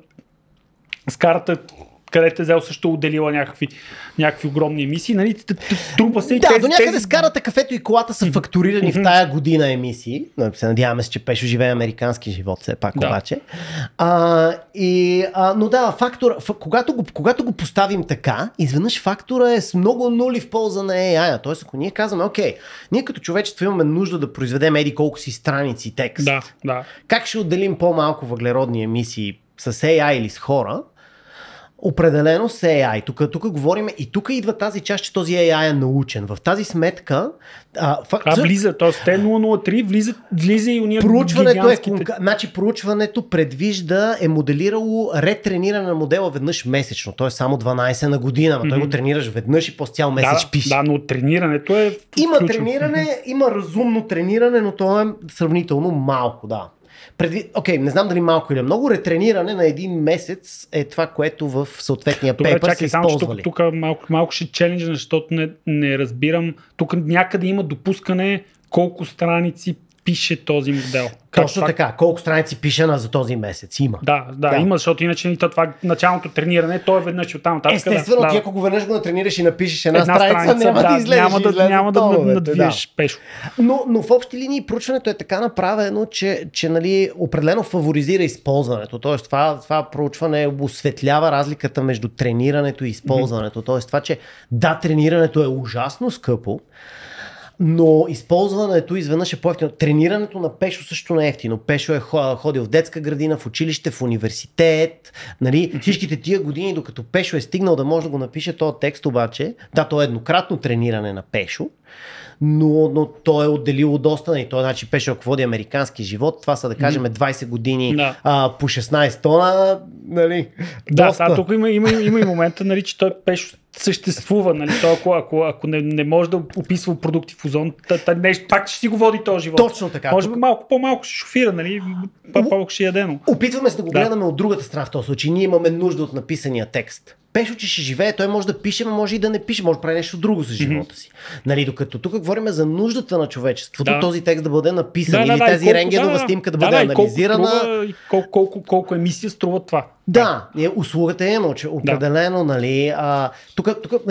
скарата където е взел също отделила някакви, някакви огромни емисии. Нали? Трупа се и да, тези, до някъде тези... скарата, кафето и колата са фактурирани mm-hmm. в тая година емисии. Се надяваме се, че Пешо живее американски живот все пак да. Обаче. А, и, а, но да, фактор, ф, когато, го, когато го поставим така, изведнъж фактора е с много нули в полза на ей ай. Тоест, ако ние казваме, окей, ние като човечество имаме нужда да произведем еди колко си страници текст. Да, да. Как ще отделим по-малко въглеродни емисии с ей ай или с хора? Определено с ей ай. Тук, тук говорим и тук идва тази част, че този ей ай е научен. В тази сметка... А, факт, а влиза, т.е. те нула нула три влиза, влиза и уния проучването гигантските... е, значи проучването предвижда, е моделирало ретрениране на модела веднъж месечно. Т.е. само дванайсет на година. Mm-hmm. Той го тренираш веднъж и по цял месец да, пише. Да, но тренирането е... Има трениране, има разумно трениране, но то е сравнително малко, да. Предви... Окей, не знам дали малко или много, ретрениране на един месец е това, което в съответния пейпер са използвали. Тук, тук малко, малко ще челенджа, защото не, не разбирам. Тук някъде има допускане колко страници пише този модел. Точно как, така. Колко страници пише на за този месец? Има. Да, да, да. Има, защото иначе и това началното трениране, то е веднъж оттам. Естествено, да, ти да. ако го веднъж го натренираш и напишеш една, една страница, страница, няма да, да излезеш. Няма да, няма да надвиеш да. Пешо. Но, но в общи линии проучването е така направено, че, че нали, определено фаворизира използването. Тоест това, това проучване осветлява разликата между тренирането и използването. Mm-hmm. Тоест това, че да, тренирането е ужасно скъпо, но използването изведнъж е по-ефтино. Тренирането на Пешо също не е ефтино. Пешо е ходил в детска градина, в училище, в университет. Нали? Всичките тия години, докато Пешо е стигнал да може да го напише този текст, обаче, да, то е еднократно трениране на Пешо, но, но той е отделило доста. И той, значи, Пешо, ако води американски живот, това са да кажем двайсет години да. а, по шестнайсет тона. Нали? Да, доста. да, тук има, има, има и момента, нали, че той Пешо съществува, нали? Той, ако, ако, ако не, не може да описва продукти в Озон, пак ще си го води този живот. Точно така. Може би малко по-малко ще шофира, нали? По-малко ще яде, но... Опитваме се да го да. гледаме от другата страна в този случай. Ние имаме нужда от написания текст. Пешо, че ще живее, той може да пише, но може и да не пише, може да прави нещо друго за живота си. Mm-hmm. Нали, докато тук говорим за нуждата на човечеството, да. Този текст да бъде написан да, или да, тези колко, рентгенова да, снимка да, да бъде да, анализирана. Колко, струва, колко, колко, колко емисия струва това? Да, е, услугата е едно, че определено, да. Нали, а, тук, тук, нали,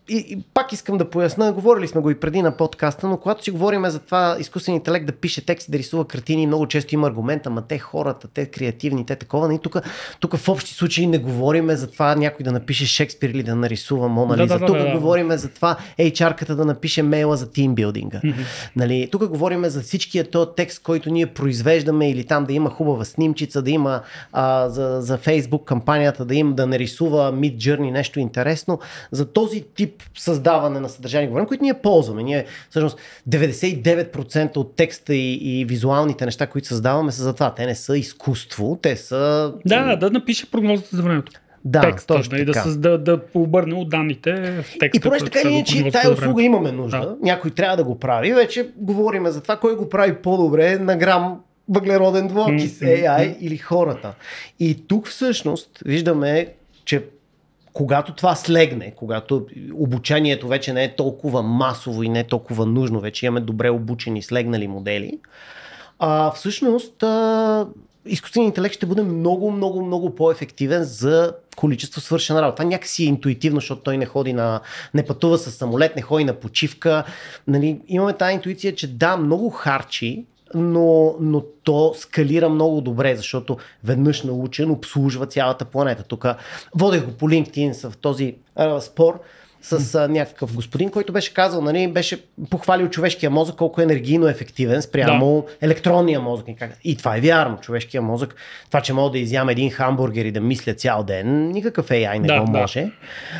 и, и пак искам да поясна, говорили сме го и преди на подкаста, но когато си говорим за това изкуствен интелект да пише текст, да рисува картини, много често има аргумент, ама те хората, те креативни, те такова. И тук, тук в общи случаи не говорим за това някой да напише Шекспир или да нарисува Мона Лиза. Да, да, тук да, да, говорим за това ейч ар-ката да напише мейла за тимбилдинга. Mm-hmm. Нали? Тук говорим за всичкия този текст, който ние произвеждаме или там да има хубава снимчица, да има а, за, за Facebook кампанията, да им да нарисува Mid Journey нещо интересно. За този тип създаване на съдържание говорим, които ние ползваме. Ние всъщност деветдесет и девет процента от текста и, и визуалните неща, които създаваме са за това. Те не са изкуство, те са... Да, да напише прогнозата за времето. Да, текста, точно да, така. Да, да, да пообърне от данните в текста. И понеже така ние, че тая услуга имаме нужда, да. Някой трябва да го прави, вече говорим за това, кой го прави по-добре на грам въглероден двуокис, mm-hmm. ей ай или хората. И тук всъщност виждаме, че когато това слегне, когато обучението вече не е толкова масово и не е толкова нужно, вече имаме добре обучени, слегнали модели, а, всъщност а, изкуственият интелект ще бъде много, много, много по-ефективен за количество свършена работа. Това някакси е интуитивно, защото той не ходи на, не пътува с самолет, не ходи на почивка. Нали, имаме тази интуиция, че да, много харчи, но, но то скалира много добре, защото веднъж научен обслужва цялата планета. Тук водех го по LinkedIn в този а, спор с а, някакъв господин, който беше казал, нали, беше похвалил човешкия мозък колко е енергийно ефективен спрямо да. електронния мозък. И това е вярно. Човешкия мозък, това, че мога да изям един хамбургер и да мисля цял ден, никакъв ей ай не да, го може. Да.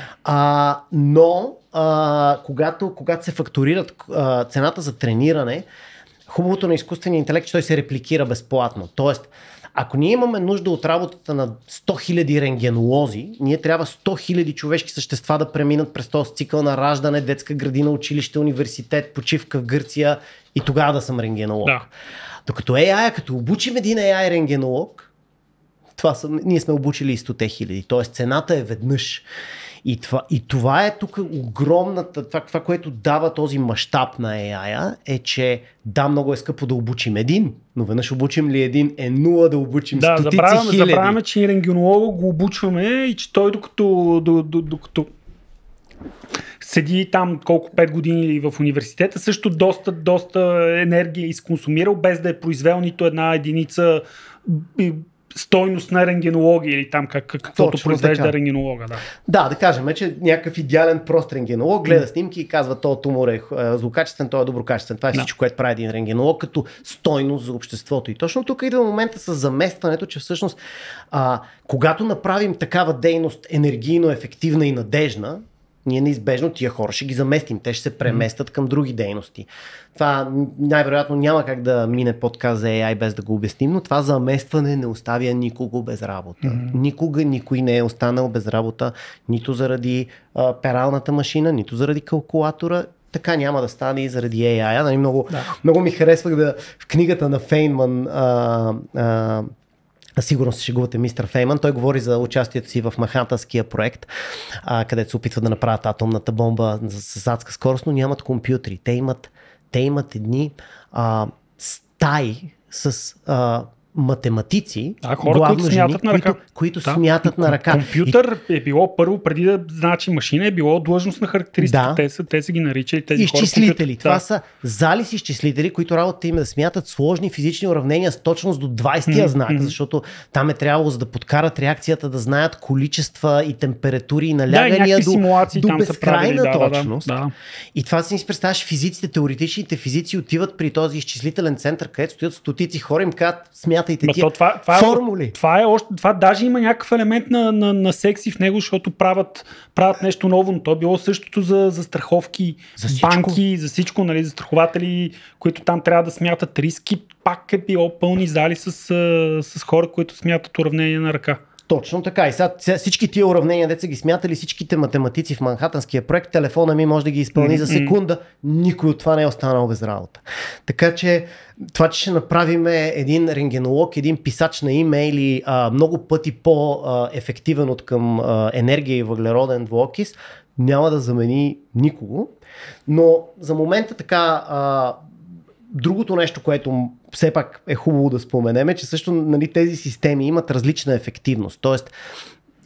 А, но а, когато, когато се фактурират а, цената за трениране, хубавото на изкуствения интелект, че той се репликира безплатно. Тоест, ако ние имаме нужда от работата на сто хиляди рентгенолози, ние трябва сто хиляди човешки същества да преминат през този цикъл на раждане, детска градина, училище, университет, почивка в Гърция и тогава да съм рентгенолог. Да. Докато ей ай, като обучим един ей ай рентгенолог, това са, ние сме обучили и сто хиляди. Тоест цената е веднъж. И това, и това е тук огромната, това, това, което дава този мащаб на ей ай-а, е, че да, много е скъпо да обучим един, но веднъж обучим ли един е нула да обучим да, стотици забравяме, хиляди. Да, забравяме, че и рентгенолога го обучваме и че той докато, докато седи там колко пет години в университета, също доста, доста енергия е изконсумирал, без да е произвел нито една единица стойност на рентгенология или там как, каквото произвежда така. Рентгенолога. Да. да, да кажем, че някакъв идеален прост рентгенолог гледа снимки и казва, този тумор е злокачествен, той е доброкачествен. Това е да. Всичко, което прави един рентгенолог като стойност за обществото. И точно тук идва момента с заместването, че всъщност а, когато направим такава дейност енергийно ефективна и надежна, ние неизбежно тия хора ще ги заместим. Те ще се преместят към други дейности. Това най-вероятно няма как да мине подкаст за ей ай без да го обясним, но това заместване не оставя никого без работа. Mm-hmm. Никога никой не е останал без работа, нито заради а, пералната машина, нито заради калкулатора. Така няма да стане и заради ей ай. Нали, много, да. много ми харесвах да в книгата на Фейнман а, а, сигурно се шегувате мистер Фейман. Той говори за участието си в Манхатънския проект, а, където се опитват да направят атомната бомба с, с адска скорост, но нямат компютри. Те имат, те имат едни а, стаи с а, математици, а, хора, главно които смятат жени, на ръка. които, които да. смятат на ръка. Компютър и... е било първо, преди да значи машина, е било длъжностна характеристика. Да. Те, са, те са ги наричали тези изчислители. Хора, това да. са зали с изчислители, които работата им е да смятат сложни физични уравнения с точност до двайсетия mm-hmm. знак, защото там е трябвало за да подкарат реакцията да знаят количества и температури и налягания да, до, до безкрайна да, точност. Да, да, да. И това си си представяш, физиците, теоретичните физици отиват при този изчислителен център, където стоят стотици хора, им казват, смятайте тия това, това формули. Е, това е още, това даже има някакъв елемент на, на, на секси в него, защото правят, правят нещо ново, но то е било същото за, за страховки, за банки, за всичко, нали, за страхователи, които там трябва да смятат риски. Пак е било пълни зали с, с хора, които смятат уравнения на ръка. Точно така. И сега всички тия уравнения, деца ги смятали, всичките математици в Манхатънския проект, телефона ми може да ги изпълни mm-hmm. за секунда. Никой от това не е останал без работа. Така че това, че ще направим един рентгенолог, един писач на имейли а, много пъти по-ефективен от към а, енергия и въглероден двуокис, няма да замени никого. Но за момента така... А, другото нещо, което все пак е хубаво да споменем, е, че също нали, тези системи имат различна ефективност. Тоест,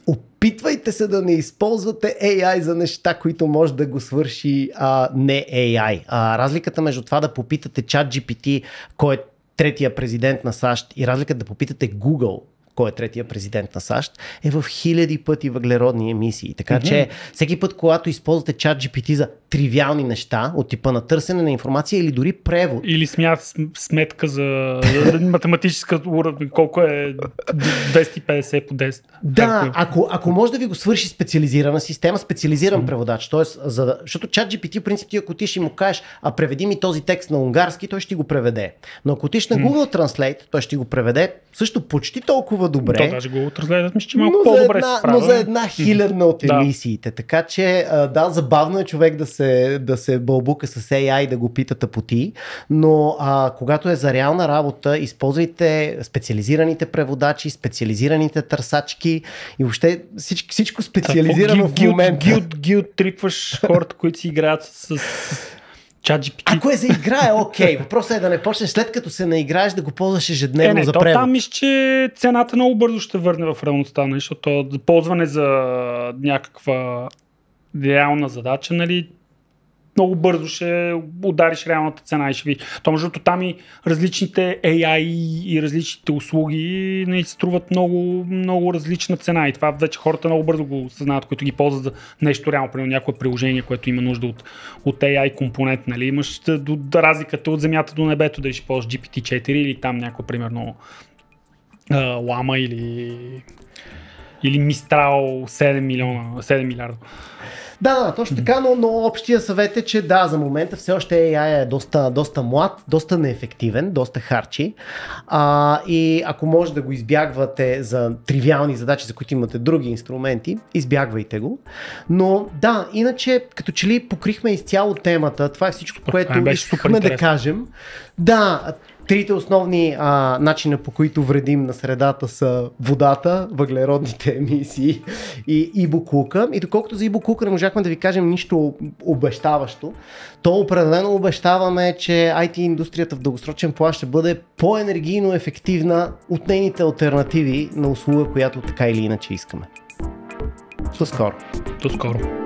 опитвайте се да не използвате Ей Ай за неща, които може да го свърши а, не Ей Ай. А, разликата между това да попитате ChatGPT, кой е третия президент на САЩ, и разликата да попитате Google, кой е третия президент на САЩ, е в хиляди пъти въглеродни емисии. Така mm-hmm. че всеки път, когато използвате ChatGPT за тривиални неща, от типа на търсене на информация или дори превод. Или смят, сметка за математическа уровень, колко е двеста и петдесет по десет. Да, ако, ако може да ви го свърши специализирана система, специализиран mm-hmm. преводач, т.е. за, защото ChatGPT, в принцип, ти ако отиш и му кажеш, а преведи ми този текст на унгарски, той ще го преведе. Но ако отиш на Google mm-hmm. Translate, той ще го преведе също почти толкова добре. То даже Google Translate, мисля, че малко по-добре една, се справя. Но за една хилядна от емисиите. Да. Така че, да, забавно е човек да се, да се бълбука с Ей Ай, да го пита тъпоти, но а, когато е за реална работа, използвайте специализираните преводачи, специализираните търсачки и въобще всичко, всичко специализирано в момента. Гилд, гилд трипваш хората, които си играят с... с... ChatGPT. Ако е за игра, е окей. Въпросът е да не почнеш след като се наиграеш да го ползваш ежедневно е, не, за то превод. Там мисля, че цената много бързо ще върне в реалността, защото ползване за някаква реална задача, нали, много бързо ще удариш реалната цена и ще ви... То между там и различните Ей Ай и различните услуги не струват много, много различна цена и това вече хората много бързо го съзнават, които ги ползват за нещо реално, примерно някое приложение, което има нужда от, от Ей Ай компонент, нали, имаш до, до разликата от земята до небето, да ще ползваш Джи Пи Ти четири или там някой, примерно Лама или или Мистрал седем милиона, седем милиарда. Да, да, точно така, но, но общия съвет е, че да, за момента все още Ей Ай е доста, доста млад, доста неефективен, доста харчи а, и ако може да го избягвате за тривиални задачи, за които имате други инструменти, избягвайте го. Но да, иначе като че ли покрихме изцяло темата, това е всичко, което искахме да кажем. Да, трите основни а, начина, по които вредим на средата, са водата, въглеродните емисии и, и боклука. И доколкото за и боклука не можахме да ви кажем нищо обещаващо, то определено обещаваме, че Ай Ти индустрията в дългосрочен план ще бъде по-енергийно ефективна от нейните алтернативи на услуга, която така или иначе искаме. До скоро. До скоро.